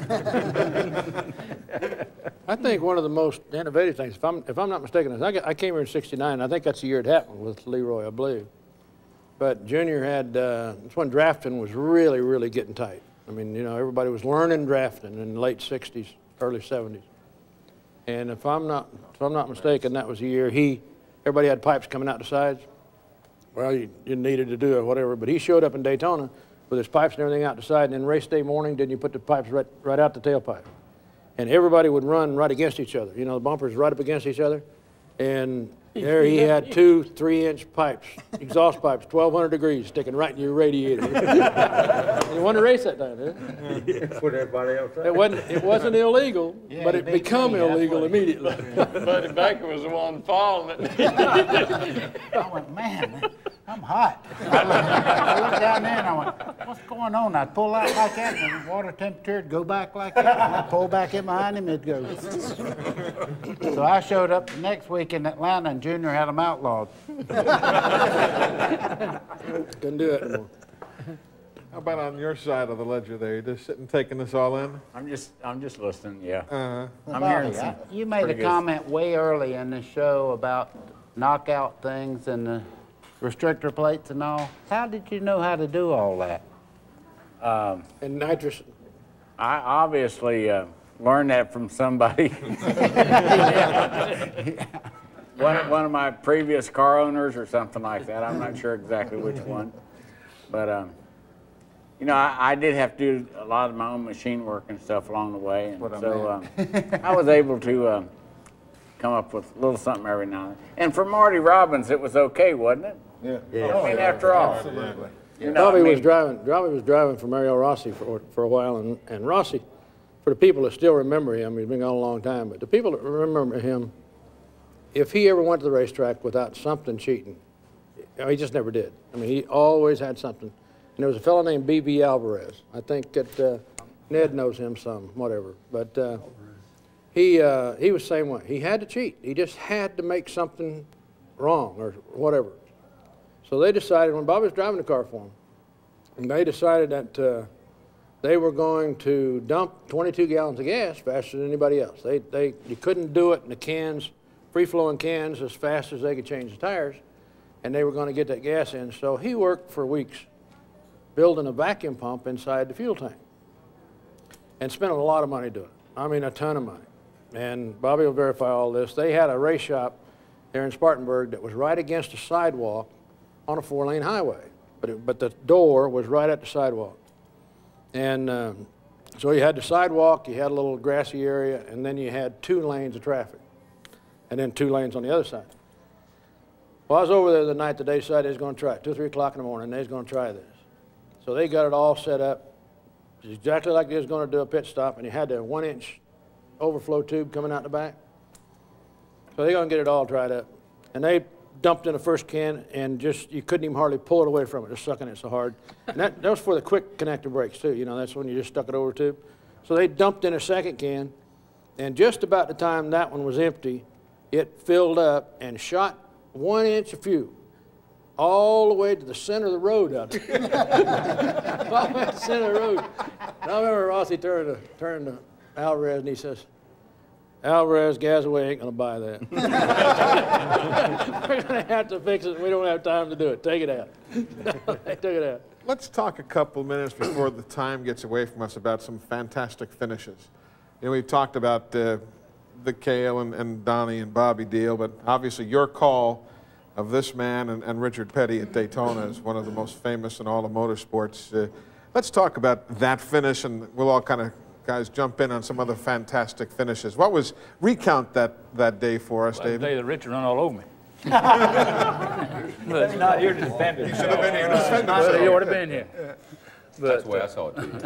I think one of the most innovative things, if I'm, if I'm not mistaken, I, got, I came here in sixty-nine, I think that's the year it happened with Leroy, I believe. But Junior had, uh, it's when drafting was really, really getting tight. I mean, you know, everybody was learning drafting in the late sixties, early seventies. And if I'm not, if I'm not mistaken, that was the year he, everybody had pipes coming out the sides. Well, you, you needed to do it, whatever, but he showed up in Daytona with his pipes and everything out the side, and then race day morning, then you put the pipes right, right out the tailpipe. And everybody would run right against each other. You know, the bumpers right up against each other. And there he had two three-inch pipes, exhaust pipes, twelve hundred degrees, sticking right in your radiator. And he won the race that time, didn't he? Put everybody else right. It wasn't, it wasn't illegal, Yeah, but it became illegal immediately. Buddy Baker was the one falling. I went, "Man, I'm hot." I looked down there and I went, "What's going on?" I'd pull out like that, and the water temperature would go back like that. And I'd pull back in behind him, it'd go. So I showed up the next week in Atlanta, and Junior had them outlawed. Couldn't do it anymore. How about on your side of the ledger there? You just sitting taking this all in? I'm just, I'm just listening. Yeah. Uh-huh. I'm Bobby, hearing I- some. You made a pretty good- comment way early in the show about knockout things and the restrictor plates and all. How did you know how to do all that? Um, and nitrous. I obviously uh, learned that from somebody. one, one of my previous car owners or something like that. I'm not sure exactly which one. But, um, you know, I, I did have to do a lot of my own machine work and stuff along the way. And What I so um, I was able to um, come up with a little something every now and then. And for Marty Robbins, it was okay, wasn't it? Yeah. Yeah. I mean, after all. Absolutely. You know, Bobby I mean, was driving. Bobby was driving for Mario Rossi for for a while, and and Rossi, for the people that still remember him, he's been gone a long time. But the people that remember him, if he ever went to the racetrack without something cheating, you know, he just never did. I mean, he always had something. And there was a fellow named B B Alvarez. I think that uh, Ned knows him some, whatever. But uh, he uh, he was the same way. He had to cheat. He just had to make something wrong or whatever. So they decided, when Bobby was driving the car for him, and they decided that uh, they were going to dump twenty-two gallons of gas faster than anybody else. They, they, you couldn't do it in the cans, free-flowing cans, as fast as they could change the tires, and they were going to get that gas in. So he worked for weeks building a vacuum pump inside the fuel tank and spent a lot of money doing it. I mean, a ton of money. And Bobby will verify all this. They had a race shop there in Spartanburg that was right against a sidewalk on a four-lane highway, but, it, but the door was right at the sidewalk. And um, so you had the sidewalk, you had a little grassy area, and then you had two lanes of traffic, and then two lanes on the other side. Well, I was over there the night that they decided they was going to try it, two or three o'clock in the morning, and they was going to try this. So they got it all set up, exactly like they was going to do a pit stop, and you had the one-inch overflow tube coming out the back. So they're gonna get it all dried up. And they dumped in the first can and just, you couldn't even hardly pull it away from it, just sucking it so hard. And that, that was for the quick connector brakes too, you know, that's when you just stuck it over tube. So they dumped in a second can, and just about the time that one was empty, it filled up and shot one inch of fuel all the way to the center of the road out there. All the way to the center of the road. And I remember Rossi turned to, turned to Alvarez and he says, Alvarez, Gasaway ain't gonna buy that. We're gonna have to fix it. We don't have time to do it. Take it out. They took it out. Let's talk a couple minutes before the time gets away from us about some fantastic finishes. You know, we've talked about uh, the Cale and, and Donnie and Bobby deal, but obviously your call of this man and, and Richard Petty at Daytona is one of the most famous in all of motorsports. Uh, let's talk about that finish, and we'll all kind of, guys, jump in on some other fantastic finishes. What was, recount that, that day for us, Well, Uh, David. the day that Richard run all over me. But not here to defend it. You should have been here to defend Well, yourself. he ought to been here. That's But, the way I saw it, too.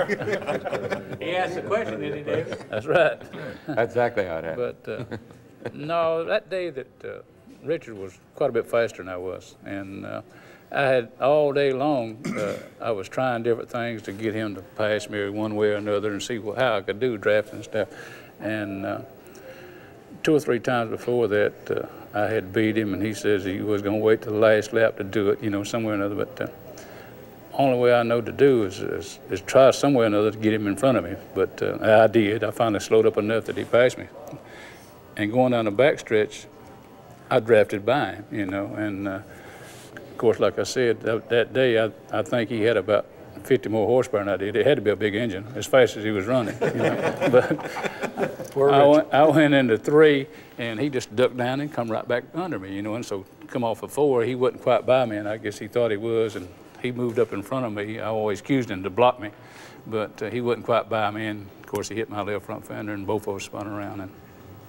He asked the question, didn't he, David? That's right. That's exactly how it happened. But, uh, no, that day that uh, Richard was quite a bit faster than I was. And uh, I had, all day long, uh, I was trying different things to get him to pass me one way or another and see what, how I could do drafting and stuff. And uh, two or three times before that, uh, I had beat him, and he says he was going to wait till the last lap to do it, you know, somewhere or another. But uh, only way I know to do is, is, is try some way or another to get him in front of me. But uh, I did. I finally slowed up enough that he passed me. And going down the backstretch, I drafted by him, you know. And uh, of course, like I said, that, that day, I, I think he had about fifty more horsepower than I did. It had to be a big engine, as fast as he was running, you know. But I went, I went into three, and he just ducked down and come right back under me, you know. And so come off of four, he wasn't quite by me, and I guess he thought he was, and he moved up in front of me. I always accused him to block me, but uh, he wasn't quite by me, and of course he hit my left front fender, and both of us spun around and,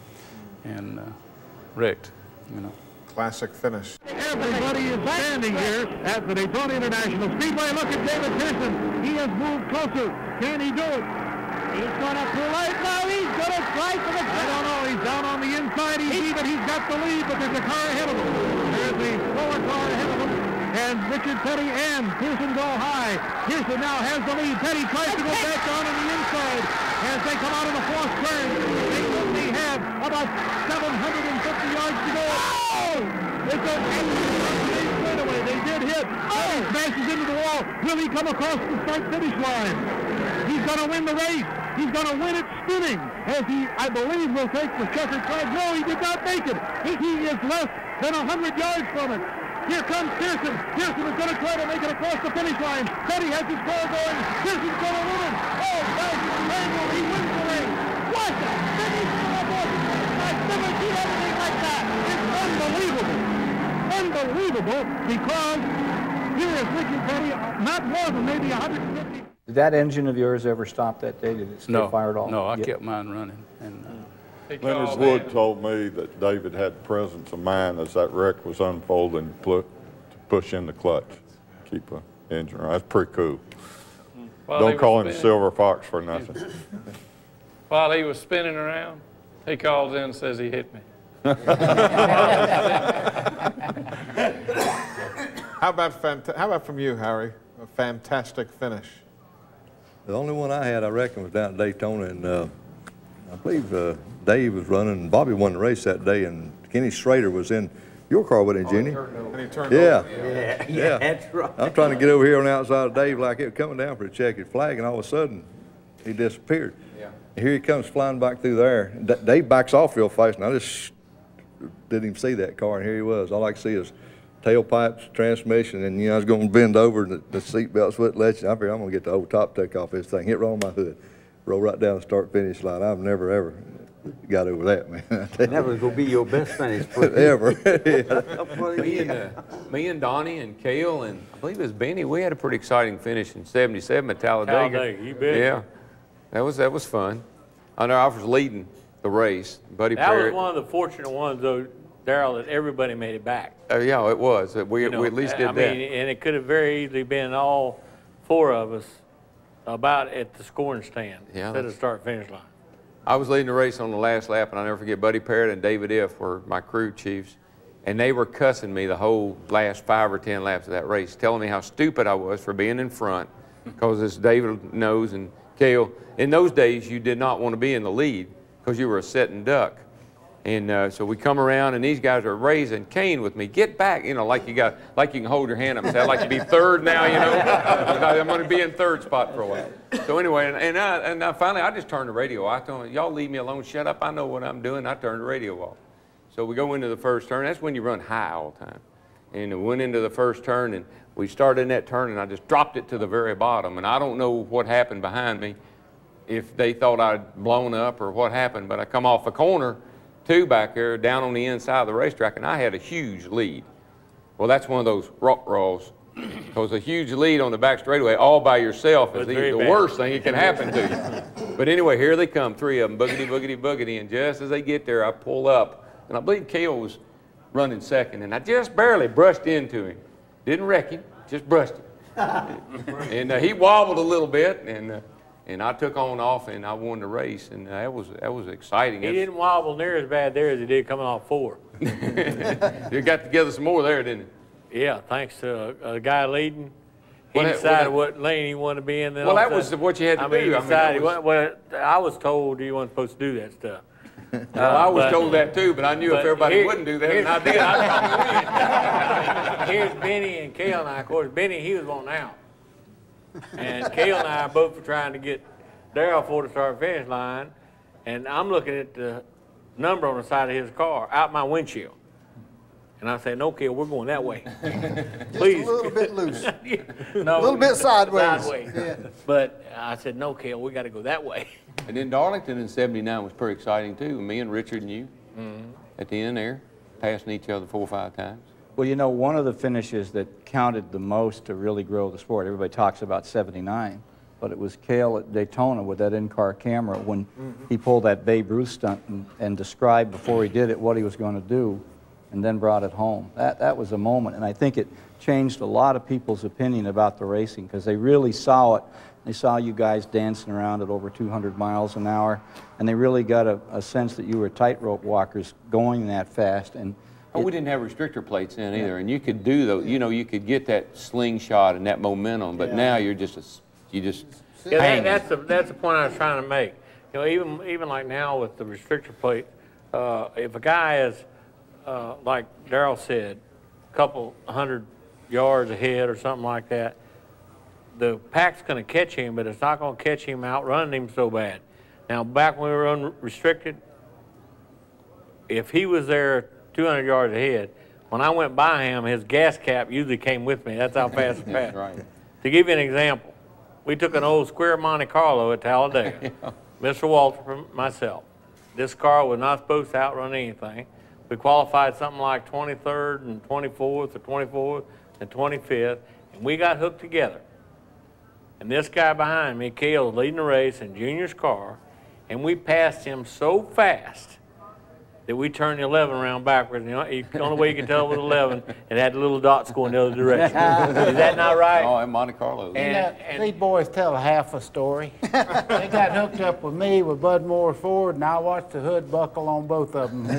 and uh, wrecked, you know. Classic finish. Everybody is standing here at the Daytona International Speedway. Look at David Pearson. He has moved closer. Can he do it? He's going to pull out. No, he's going to try for the... I don't know. He's down on the inside. He's even. He's got the lead, but there's a car ahead of him. There's a slower car ahead of him. And Richard Petty and Pearson go high. Pearson now has the lead. Petty tries to go back down on the inside as they come out of the fourth turn. They only have about seven hundred fifty yards to go. Oh! It's a straightaway. They did hit. Oh! He smashes into the wall. Will he come across the start-finish line? He's going to win the race. He's going to win it spinning, as he, I believe, will take the checkered flag. No, he did not make it. He, he is less than one hundred yards from it. Here comes Pearson. Pearson is going to try to make it across the finish line. Petty has his car going. Pearson's going to win it. Oh, that's Daniel. He wins the race. What the finish for the book? I've never seen anything like that. It's unbelievable. Unbelievable, because here is Richard Petty, not more than maybe one hundred fifty. Did that engine of yours ever stop that day? Did it stay No, fired off? no, I Yeah. kept mine running. And, uh, Leonard Wood told me that David had presence of mind as that wreck was unfolding to push in the clutch, keep the engine running. That's pretty cool. While he Don't was call him spinning- Silver Fox for nothing. While he was spinning around, he calls in and says he hit me. How about, fant- how about from you, Harry? A fantastic finish. The only one I had, I reckon, was down at Daytona, and uh, I believe uh, Dave was running, and Bobby won the race that day, and Kenny Schrader was in your car with him, Jenny. And he turned Yeah. over. Yeah, yeah, that's right. I'm trying to get over here on the outside of Dave like it was coming down for a checkered flag, and all of a sudden, he disappeared. Yeah. And here he comes flying back through there. D- Dave backs off real fast, and I just didn't even see that car, and here he was. All I could see is tailpipes, transmission, and you know I was going to bend over, and the, the seat belts wouldn't let you. I figured I'm going to get the old top take off this thing, hit right on my hood, roll right down the start-finish line. I've never, ever got over that, man. Never going to be your best finish. Ever. me, and, uh, me and Donnie and Cale and I believe it was Benny, we had a pretty exciting finish in seventy-seven at Talladega. Talladega, you bet. Yeah, that was, that was fun. I know I was leading the race. Buddy That Parrott. was one of the fortunate ones, though, Darrell, that everybody made it back. Uh, yeah, it was. We, You know, we at least did I that. mean, and it could have very easily been all four of us about at the scoring stand Yeah, instead of start finish line. I was leading the race on the last lap, and I'll never forget Buddy Parrott and David Iff were my crew chiefs, and they were cussing me the whole last five or ten laps of that race, telling me how stupid I was for being in front, because as David knows and Cale, in those days you did not want to be in the lead because you were a sitting duck. And uh, so we come around, and these guys are raising Cain with me. Get back, you know, like you got, like you can hold your hand up and say, I'd like to be third now, you know. I'm going to be in third spot for a while. So anyway, and, and, I, and I finally, I just turned the radio off. I told them, y'all leave me alone, shut up, I know what I'm doing. I turned the radio off. So we go into the first turn. That's when you run high all the time. And we went into the first turn, and we started in that turn, and I just dropped it to the very bottom. And I don't know what happened behind me, if they thought I'd blown up or what happened, but I come off the corner, two back there, down on the inside of the racetrack, and I had a huge lead. Well, that's one of those rock rolls, because a huge lead on the back straightaway all by yourself is the, the worst thing that can happen to you. But anyway, here they come, three of them, boogity, boogity, boogity, and just as they get there, I pull up, and I believe Cale was running second, and I just barely brushed into him. Didn't wreck him, just brushed him. And uh, he wobbled a little bit, and uh, And I took on off, and I won the race, and that was that was exciting. He didn't wobble near as bad there as he did coming off four. You got together some more there, didn't he? Yeah, thanks to a, a guy leading. He Well, that- decided well, what lane he wanted to be in. Then Well, all of that a was sudden- what you had to I mean, do. He I mean, decided, that was- well, well, I was told you weren't supposed to do that stuff. Well, I was but- told that too, but I knew if but everybody here- wouldn't do that, here's- and I did, I'd probably win. Here's Benny and Cale and I. Of course, Benny, he was wanting out. And Cale and I both were trying to get Darrell for the start finish line, and I'm looking at the number on the side of his car out my windshield. And I say, no, Cale, we're going that way. Please. Just a little bit loose. No, a little bit sideways. sideways. Yeah. But I said, no, Cale, we got to go that way. And then Darlington in seventy-nine was pretty exciting too. Me and Richard and you Mm-hmm. at the end there, passing each other four or five times. Well, you know, one of the finishes that counted the most to really grow the sport, everybody talks about seventy-nine, but it was Cale at Daytona with that in-car camera when he pulled that Babe Ruth stunt and, and described before he did it what he was going to do, and then brought it home. That, that was a moment, and I think it changed a lot of people's opinion about the racing because they really saw it. They saw you guys dancing around at over two hundred miles an hour, and they really got a, a sense that you were tightrope walkers going that fast. And Oh, we didn't have restrictor plates in either, and you could do those. You know, you could get that slingshot and that momentum, but Yeah. now you're just a, you just. Yeah, hang. that, that's the that's the point I was trying to make. You know, even even like now with the restrictor plate, uh, if a guy is uh, like Darrell said, a couple hundred yards ahead or something like that, the pack's going to catch him, but it's not going to catch him outrunning him so bad. Now, back when we were unrestricted, if he was there two hundred yards ahead, when I went by him, his gas cap usually came with me. That's how fast it passed. Right. To give you an example, we took an old square Monte Carlo at Talladega, Mister Walter and myself. This car was not supposed to outrun anything. We qualified something like twenty-third and twenty-fourth or twenty-fourth and twenty-fifth, and we got hooked together. And this guy behind me, Cale, was leading the race in Junior's car, and we passed him so fast that we turned the eleven around backwards. You know, the only way you can tell it was eleven, it had the little dots going the other direction. Is that not right? Oh, and Monte Carlo. You know, these boys tell half a story. They got hooked up with me with Bud Moore Ford, and I watched the hood buckle on both of them.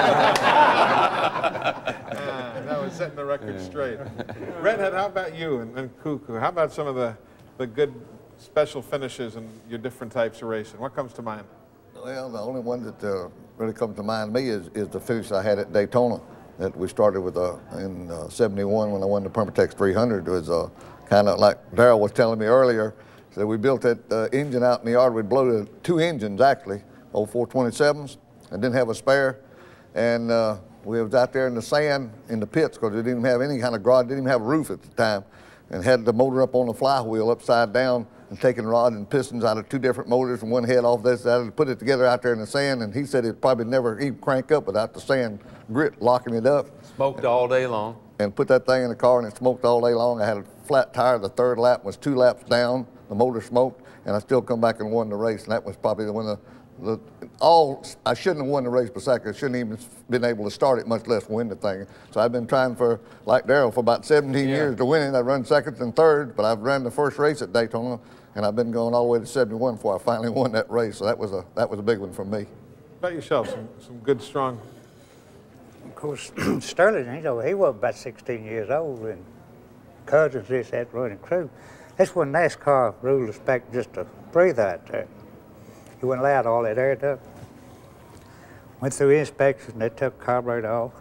Ah, that was setting the record straight. Redhead, how about you and, and Cuckoo? How about some of the, the good special finishes and your different types of racing? What comes to mind? Well, the only one that uh, really comes to mind to me is, is the finish I had at Daytona that we started with uh, in uh, seventy-one when I won the Permatex three hundred. It was uh, kind of like Darrell was telling me earlier. So we built that uh, engine out in the yard. We'd blow the two engines, actually, old four twenty-sevens, and didn't have a spare. And uh, we was out there in the sand in the pits because we didn't have any kind of garage, didn't even have a roof at the time, and had the motor up on the flywheel upside down and taking rod and pistons out of two different motors and one head off this side and put it together out there in the sand. And he said it'd probably never even crank up without the sand grit locking it up. Smoked all day long. And put that thing in the car and it smoked all day long. I had a flat tire. The third lap was two laps down. The motor smoked, and I still come back and won the race. And that was probably one of the, all, I shouldn't have won the race per second. I shouldn't even been able to start it, much less win the thing. So I've been trying for, like Darrell, for about seventeen yeah. years to win it. I run second and third, but I've run the first race at Daytona, and I've been going all the way to seventy-one before I finally won that race. So that was a that was a big one for me. About yourself, some, some good, strong. Of course, Sterling, you know, he was about sixteen years old, and cousins just had running crew. That's when NASCAR ruled us back just to breathe out there. You wouldn't allow all that air up. Went through inspection, they took the carburetor off.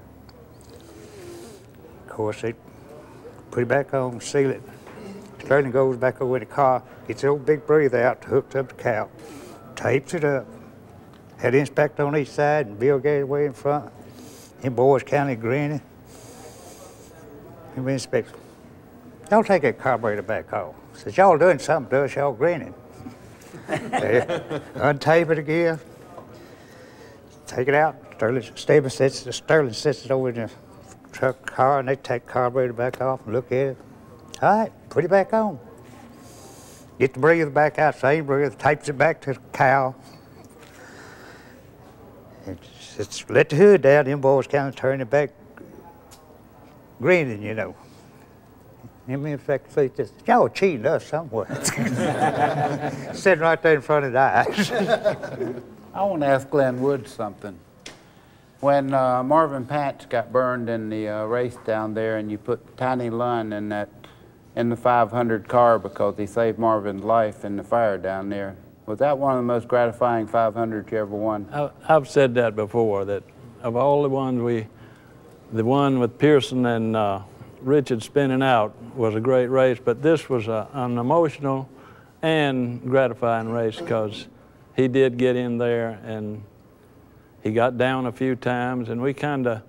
Of course, they put it back on, seal it. Sterling goes back over in the car, gets the old big breather out, hooked up the cow, tapes it up. Had the inspector on each side and Bill Gateway in front. Them boys kind of grinning. And the inspector, y'all take that carburetor back off. Says, y'all doing something to us, y'all grinning. Untape it again. Take it out. Sterling, Stephen sits, Sterling sits it over in the truck car, and they take the carburetor back off and look at it. All right, put it back on. Get the breather back out, same breather, tapes it back to the cow. And just let the hood down, them boys kind of turn it back, grinning, you know. And in fact, they just, y'all cheating us somewhere. Sitting right there in front of the eyes. I want to ask Glenn Woods something. When uh, Marvin Pants got burned in the uh, race down there, and you put Tiny Lund in that in the five hundred car because he saved Marvin's life in the fire down there, was that one of the most gratifying five hundreds you ever won? I, I've said that before, that of all the ones we, the one with Pearson and uh, Richard spinning out was a great race, but this was a, an emotional and gratifying race because he did get in there and he got down a few times, and we kind of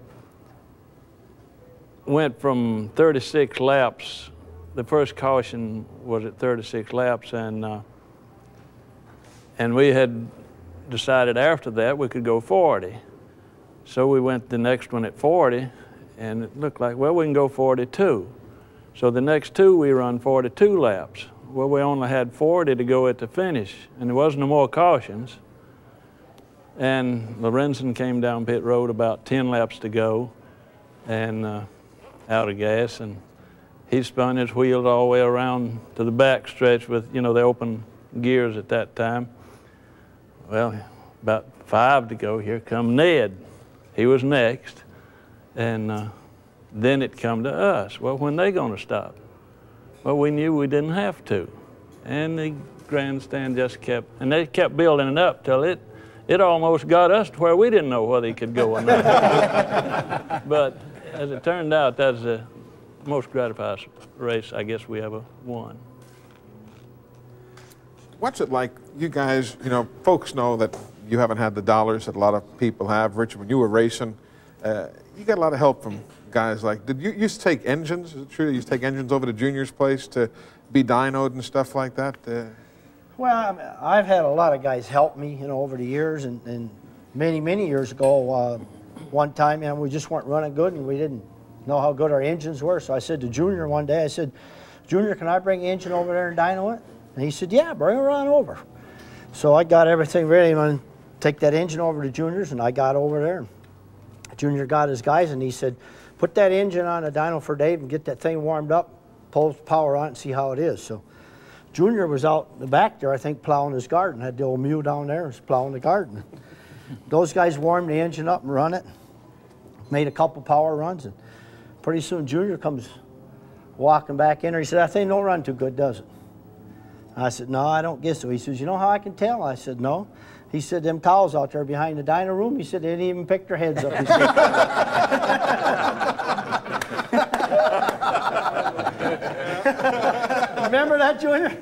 went from thirty-six laps. The first caution was at thirty-six laps, and uh, and we had decided after that we could go forty. So we went the next one at forty, and it looked like, well, we can go forty-two. So the next two we run forty-two laps. Well, we only had forty to go at the finish, and there wasn't no more cautions. And Lorenzen came down pit road about ten laps to go, and uh, out of gas, and he spun his wheels all the way around to the back stretch with, you know, the open gears at that time. Well, about five to go, here come Ned. He was next, and uh, then it come to us. Well, when they gonna stop? Well, we knew we didn't have to. And the grandstand just kept, and they kept building it up till it, it almost got us to where we didn't know whether he could go or not. But as it turned out, that's the most gratifying race I guess we ever won. What's it like, you guys, you know, folks know that you haven't had the dollars that a lot of people have. Richard, when you were racing, uh, you got a lot of help from guys like, did you used to take engines? Is it true you used to take engines over to Junior's place to be dynoed and stuff like that? Uh, Well, I mean, I've had a lot of guys help me, you know, over the years, and, and many, many years ago, uh, one time, you know, we just weren't running good, and we didn't know how good our engines were. So I said to Junior one day, I said, Junior, can I bring the engine over there and dyno it? And he said, yeah, bring her on over. So I got everything ready and take that engine over to Junior's, and I got over there. Junior got his guys, and he said, put that engine on a dyno for Dave and get that thing warmed up, pull the power on it and see how it is. So Junior was out in the back there, I think, plowing his garden. Had the old mule down there and was plowing the garden. Those guys warmed the engine up and run it, made a couple power runs, and pretty soon Junior comes walking back in there. He said, that thing don't run too good, does it? I said, no, I don't guess so. He says, you know how I can tell? I said, no. He said, them cows out there behind the dyno room, he said, they didn't even pick their heads up. He said, remember that, Junior?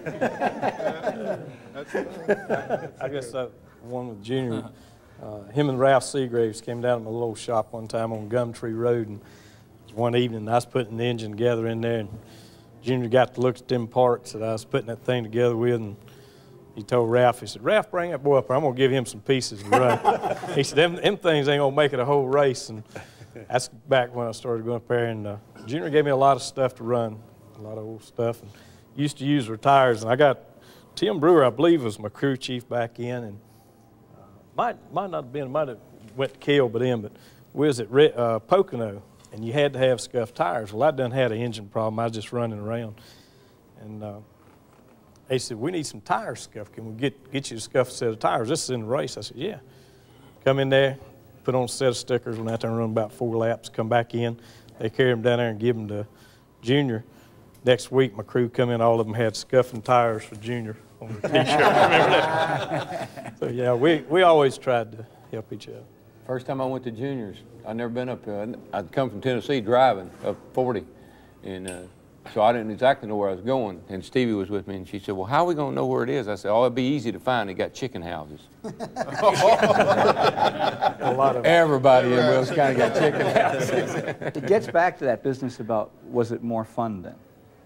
I guess that one with Junior, uh, him and Ralph Seagraves came down to my little shop one time on Gumtree Road, and it was one evening I was putting the engine together in there, and Junior got to look at them parts that I was putting that thing together with, and he told Ralph, he said, Ralph, bring that boy up here. I'm going to give him some pieces to run. He said, them, them things ain't going to make it a whole race. And that's back when I started going up there. And uh, Junior gave me a lot of stuff to run, a lot of old stuff. And used to use retires. And I got Tim Brewer, I believe, was my crew chief back in. And uh, might might not have been, might have went to Kill, but in, but we was at Re, uh, Pocono, and you had to have scuffed tires. Well, I done had an engine problem. I was just running around, and uh, they said, we need some tires scuffed. Can we get get you a scuffed set of tires? This is in the race. I said, yeah. Come in there, put on a set of stickers, went out there and run about four laps, come back in. They carry them down there and give them to Junior. Next week, my crew come in, all of them had scuffing tires for Junior on their T-shirt. Remember that? So, yeah, we, we always tried to help each other. First time I went to Juniors, I'd never been up there. I'd come from Tennessee driving up forty, and uh, so I didn't exactly know where I was going. And Stevie was with me, and she said, well, how are we going to know where it is? I said, oh, it'd be easy to find. They got chicken houses. A lot of Everybody in Wilkes County got chicken houses. It gets back to that business about, was it more fun then?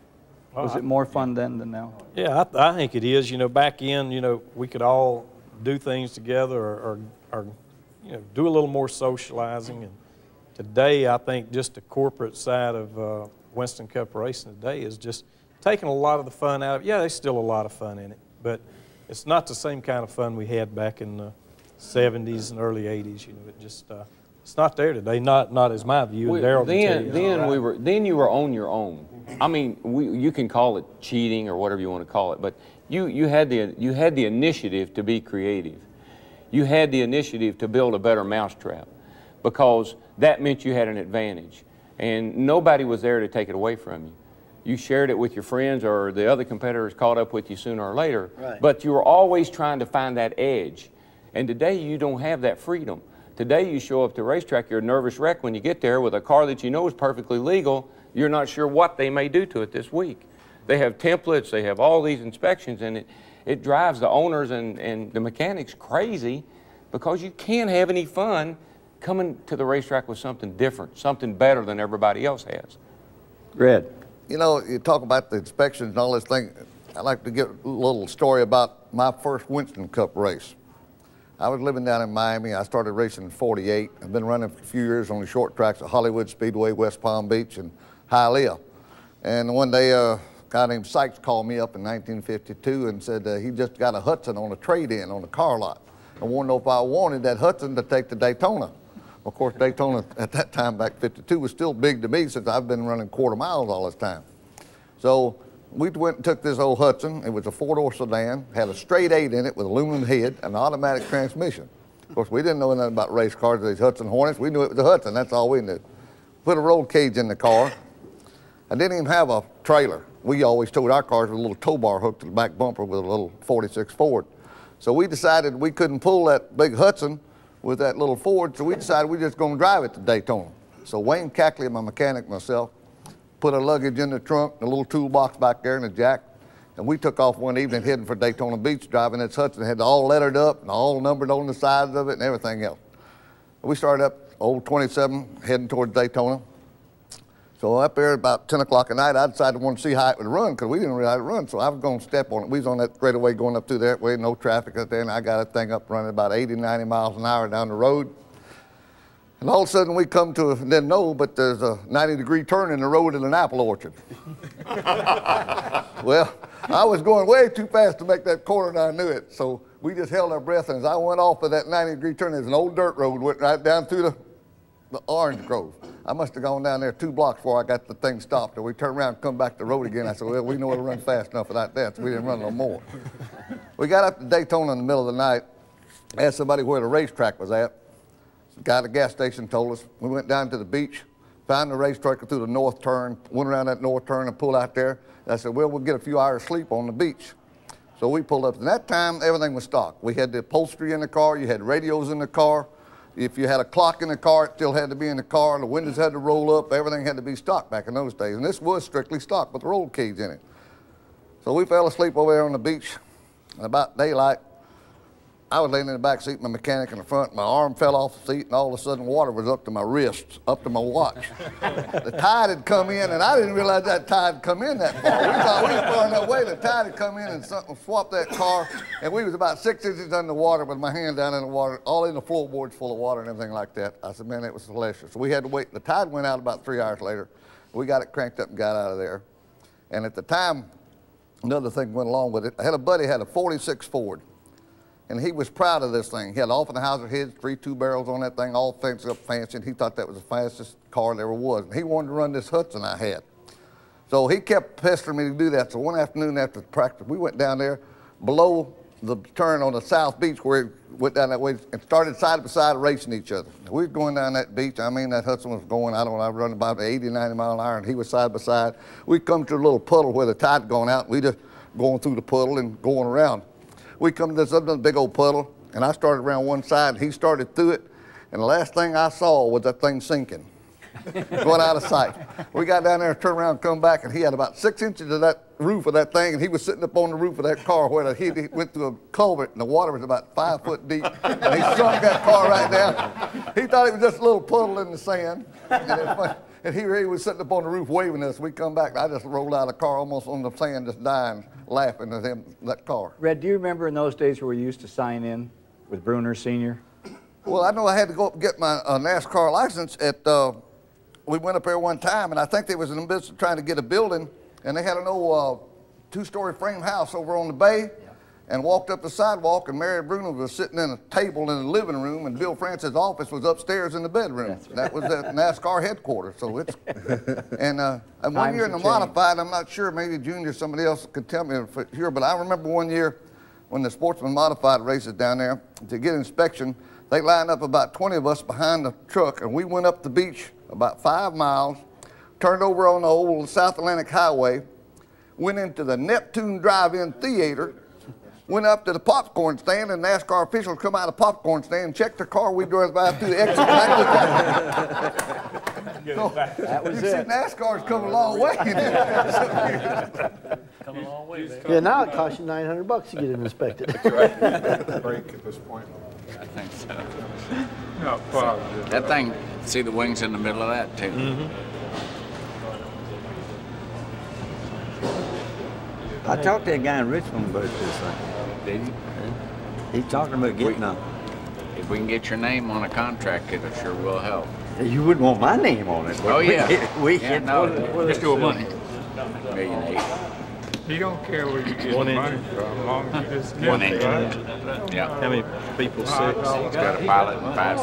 Was it more fun then than now? Yeah, I, th I think it is. You know, back in, you know, we could all do things together or, or, or, you know, do a little more socializing. And today, I think just the corporate side of uh, Winston Cup racing today is just taking a lot of the fun out of it. Yeah, there's still a lot of fun in it, but it's not the same kind of fun we had back in the seventies and early eighties. You know, it just uh, it's not there today. Not not as my view. And Darrell can tell Then, you. then Right. we were, then you were on your own. I mean, we, you can call it cheating or whatever you want to call it, but you you had the you had the initiative to be creative. You had the initiative to build a better mousetrap, because that meant you had an advantage, and nobody was there to take it away from you. You shared it with your friends, or the other competitors caught up with you sooner or later. Right. But you were always trying to find that edge, and today you don't have that freedom. Today you show up to the racetrack, you're a nervous wreck when you get there with a car that you know is perfectly legal. You're not sure what they may do to it this week. They have templates, they have all these inspections, and it, it drives the owners and, and the mechanics crazy, because you can't have any fun coming to the racetrack with something different, something better than everybody else has. Red. You know, you talk about the inspections and all this thing. I'd like to give a little story about my first Winston Cup race. I was living down in Miami. I started racing in forty-eight. I've been running for a few years on the short tracks at Hollywood Speedway, West Palm Beach, and Hialeah. And one day, uh, a guy named Sykes called me up in nineteen fifty-two and said uh, he just got a Hudson on a trade-in on the car lot. I wanted to know if I wanted that Hudson to take to Daytona. Of course, Daytona at that time, back fifty-two, was still big to me, since I've been running quarter miles all this time. So we went and took this old Hudson. It was a four-door sedan, had a straight eight in it with aluminum head and an automatic transmission. Of course, we didn't know nothing about race cars, these Hudson Hornets. We knew it was a Hudson, that's all we knew. Put a roll cage in the car. I didn't even have a trailer. We always towed our cars with a little tow bar hooked to the back bumper with a little forty-six Ford. So we decided we couldn't pull that big Hudson with that little Ford, so we decided we were just going to drive it to Daytona. So Wayne Cackley, my mechanic, myself, put our luggage in the trunk, a little toolbox back there, and a jack, and we took off one evening heading for Daytona Beach, driving this Hudson. It had all lettered up and all numbered on the sides of it and everything else. We started up old twenty-seven, heading towards Daytona. So up there about ten o'clock at night, I decided to want to see how it would run, because we didn't really know how to run, so I was going to step on it. We was on that straightaway going up through that way, no traffic up there, and I got that thing up running about eighty, ninety miles an hour down the road. And all of a sudden we come to, didn't know, but there's a ninety degree turn in the road in an apple orchard. Well, I was going way too fast to make that corner, and I knew it, so we just held our breath, and as I went off of that ninety degree turn, there's an old dirt road, went right down through the, the orange grove. I must have gone down there two blocks before I got the thing stopped. And we turned around and come back to the road again. I said, well, we know how to run fast enough without that, so we didn't run no more. We got up to Daytona in the middle of the night, asked somebody where the racetrack was at. The guy at the gas station told us. We went down to the beach, found the racetrack through the north turn, went around that north turn and pulled out there. And I said, well, we'll get a few hours sleep on the beach. So we pulled up. And that time, everything was stock. We had the upholstery in the car. You had radios in the car. If you had a clock in the car, it still had to be in the car. The windows had to roll up. Everything had to be stock back in those days. And this was strictly stock with a roll cage in it. So we fell asleep over there on the beach. And about daylight, I was laying in the back seat, my mechanic in the front. My arm fell off the seat, and all of a sudden water was up to my wrists, up to my watch. The tide had come in, and I didn't realize that tide had come in that far. We thought we were far enough away. The tide had come in and something swapped that car, and we was about six inches under the water with my hand down in the water, all in the floorboards full of water and everything like that. I said, man, it was delicious. So we had to wait. The tide went out about three hours later. We got it cranked up and got out of there. And at the time, another thing went along with it. I had a buddy had a forty-six Ford. And he was proud of this thing. He had Offenhauser heads, three two barrels on that thing, all fenced up fancy, and he thought that was the fastest car there ever was. And he wanted to run this Hudson I had. So he kept pestering me to do that. So one afternoon after practice, we went down there below the turn on the South Beach where we went down that way and started side by side racing each other. We were going down that beach. I mean, that Hudson was going, I don't know, I was running about eighty, ninety mile an hour, and he was side by side. We come to a little puddle where the tide had gone out, and we just going through the puddle and going around. We come to this other big old puddle, and I started around one side, and he started through it, and the last thing I saw was that thing sinking, going out of sight. We got down there and turned around and come back, and he had about six inches of that roof of that thing, and he was sitting up on the roof of that car where he, he went through a culvert, and the water was about five foot deep, and he sunk that car right down. He thought it was just a little puddle in the sand, and, it, and he, he was sitting up on the roof waving at us. We come back, and I just rolled out of the car almost on the sand, just dying, laughing at him, that car. Red, do you remember in those days where we used to sign in with Bruner Senior? Well, I know I had to go up and get my uh, NASCAR license at, uh, we went up there one time, and I think they was in the business of trying to get a building, and they had an old uh, two-story frame house over on the bay, and walked up the sidewalk, and Mary Bruner was sitting in a table in the living room, and Bill Francis' office was upstairs in the bedroom. Right. That was at NASCAR headquarters. So it's and, uh, and one Times year in the have modified, I'm not sure, maybe Junior, somebody else could tell me if it's here, but I remember one year when the Sportsman modified races down there to get inspection, they lined up about twenty of us behind the truck, and we went up the beach about five miles, turned over on the old South Atlantic Highway, went into the Neptune Drive-In Theater, went up to the popcorn stand, and NASCAR officials come out of the popcorn stand and checked the car. We drove by through the exit. So, that was you it. see, NASCAR's come a long way. Come a long way, man. Yeah, now it costs you nine hundred bucks to get it inspected. That's right. Break at this point. I think so. No, positive. That thing, see the wings in the middle of that, too. Mm-hmm. I talked to a guy in Richmond about this thing. Did you? He's talking about getting a... If we can get your name on a contract, it sure will help. You wouldn't want my name on it. Oh, we yeah. Get, we yeah, get no, what, just do a money. Million eight. You don't care where you get One money engine. from, as long as you just get One it, engine. right? Yeah. How many people? Six. It's got a pilot and five.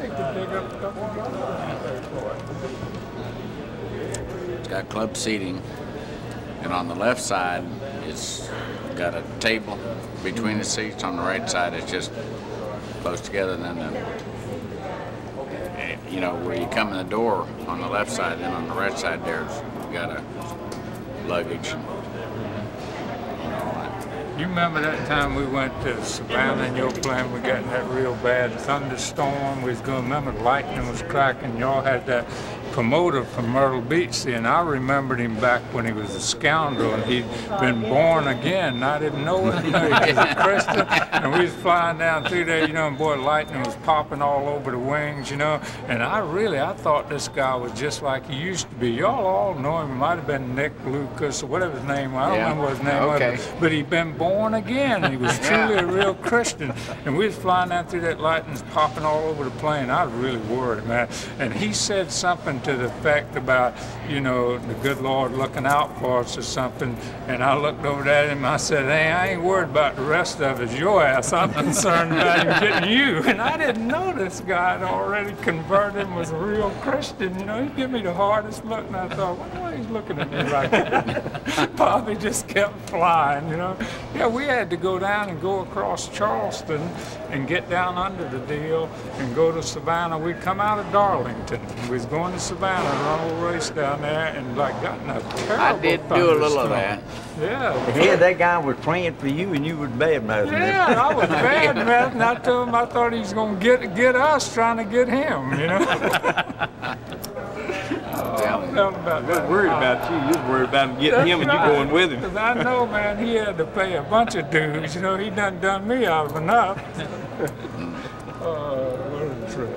It's got club seating, and on the left side, it's got a table between the seats. On the right side, it's just close together, and then the, you know, where you come in the door on the left side, then on the right side, there's got a luggage. And, you know, You remember that time we went to Savannah and your plane, we got in that real bad thunderstorm? We was going, remember the lightning was cracking, y'all had that promoter from Myrtle Beach there, and I remembered him back when he was a scoundrel and he'd been born again, and I didn't know it. You know, he was a Christian, and we was flying down through there, you know, and boy, lightning was popping all over the wings, you know, and I really, I thought this guy was just like he used to be. Y'all all know him. It might have been Nick Lucas or whatever his name was. I don't Yeah. remember what his name Okay. was, but he'd been born again. He was truly a real Christian, and we was flying down through that lightning, popping all over the plane. I was really worried, man, and he said something to the effect about, you know, the good Lord looking out for us or something, and I looked over at him, I said, hey, I ain't worried about the rest of it, your ass, I'm concerned about him getting you. And I didn't know this guy had already converted and was a real Christian, you know, he gave me the hardest look, and I thought, why he's looking at me like that? Bobby just kept flying, you know. Yeah, we had to go down and go across Charleston and get down under the deal and go to Savannah. We'd come out of Darlington. We was going to Savannah and run a little race down there and like got in a terrible I did do a little of thunderstorm. that. Yeah. Yeah, that guy was praying for you and you was bad mouthing him. Yeah, I was bad, man. And I told him I thought he was going to get get us trying to get him, you know. I was worried about you. You was worried about him getting him and you going with him. Because I know, man, he had to pay a bunch of dues. You know, he done done me out of enough. Oh, what a trip.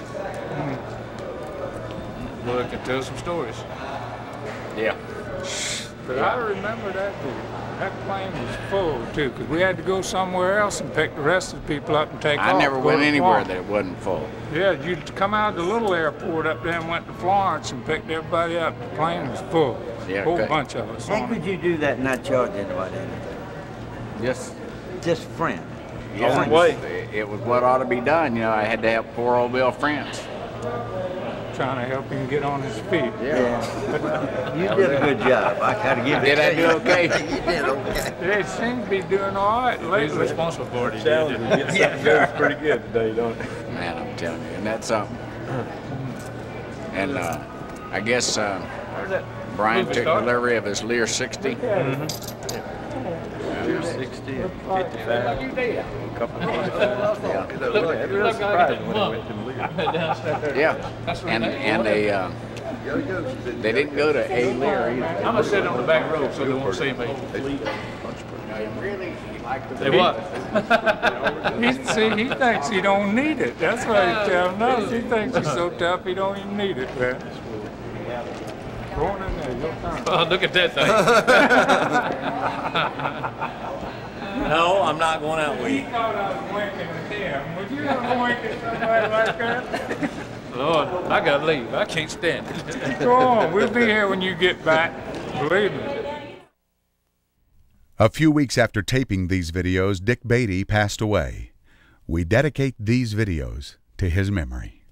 Well, I can tell some stories. Yeah. But I remember that dude. That plane was full, too, because we had to go somewhere else and pick the rest of the people up and take off. I never go went to anywhere Florence. that it wasn't full. Yeah, you'd come out of the little airport up there and went to Florence and picked everybody up. The plane was full. Yeah, a whole okay. bunch of us How on could it. you do that and not charge anybody anything? Just, Just friend. Yeah, Different way. It, it was what ought to be done. You know, I had to help poor old Bill France. Trying to help him get on his feet. Yeah. You did a good job. I gotta give it Did I to do you. okay? You did okay. They seem to be doing all right lately. He's responsible for it. He did. Something goes pretty good today, don't it? Man, I'm telling you, and that's something. And uh, I guess uh, Brian took delivery of his Lear sixty. Mm-hmm. Lear sixty, fifty-five, a couple of Yeah. It really surprised me when I went to Lear. Yeah, and and they uh, they didn't go to A Lear either. I'm gonna sit on the back row so they won't see me. Really like the They what? he, see, he thinks he don't need it. That's why he's telling us. He thinks he's so tough he don't even need it, man. Go on in there, your turn. Oh, look at that thing. No, I'm not going out with He you. thought I was winking at him. Would you ever wink at somebody like that? Lord, I gotta leave. I can't stand it. Go on, we'll be here when you get back. Believe me. A few weeks after taping these videos, Dick Beatty passed away. We dedicate these videos to his memory.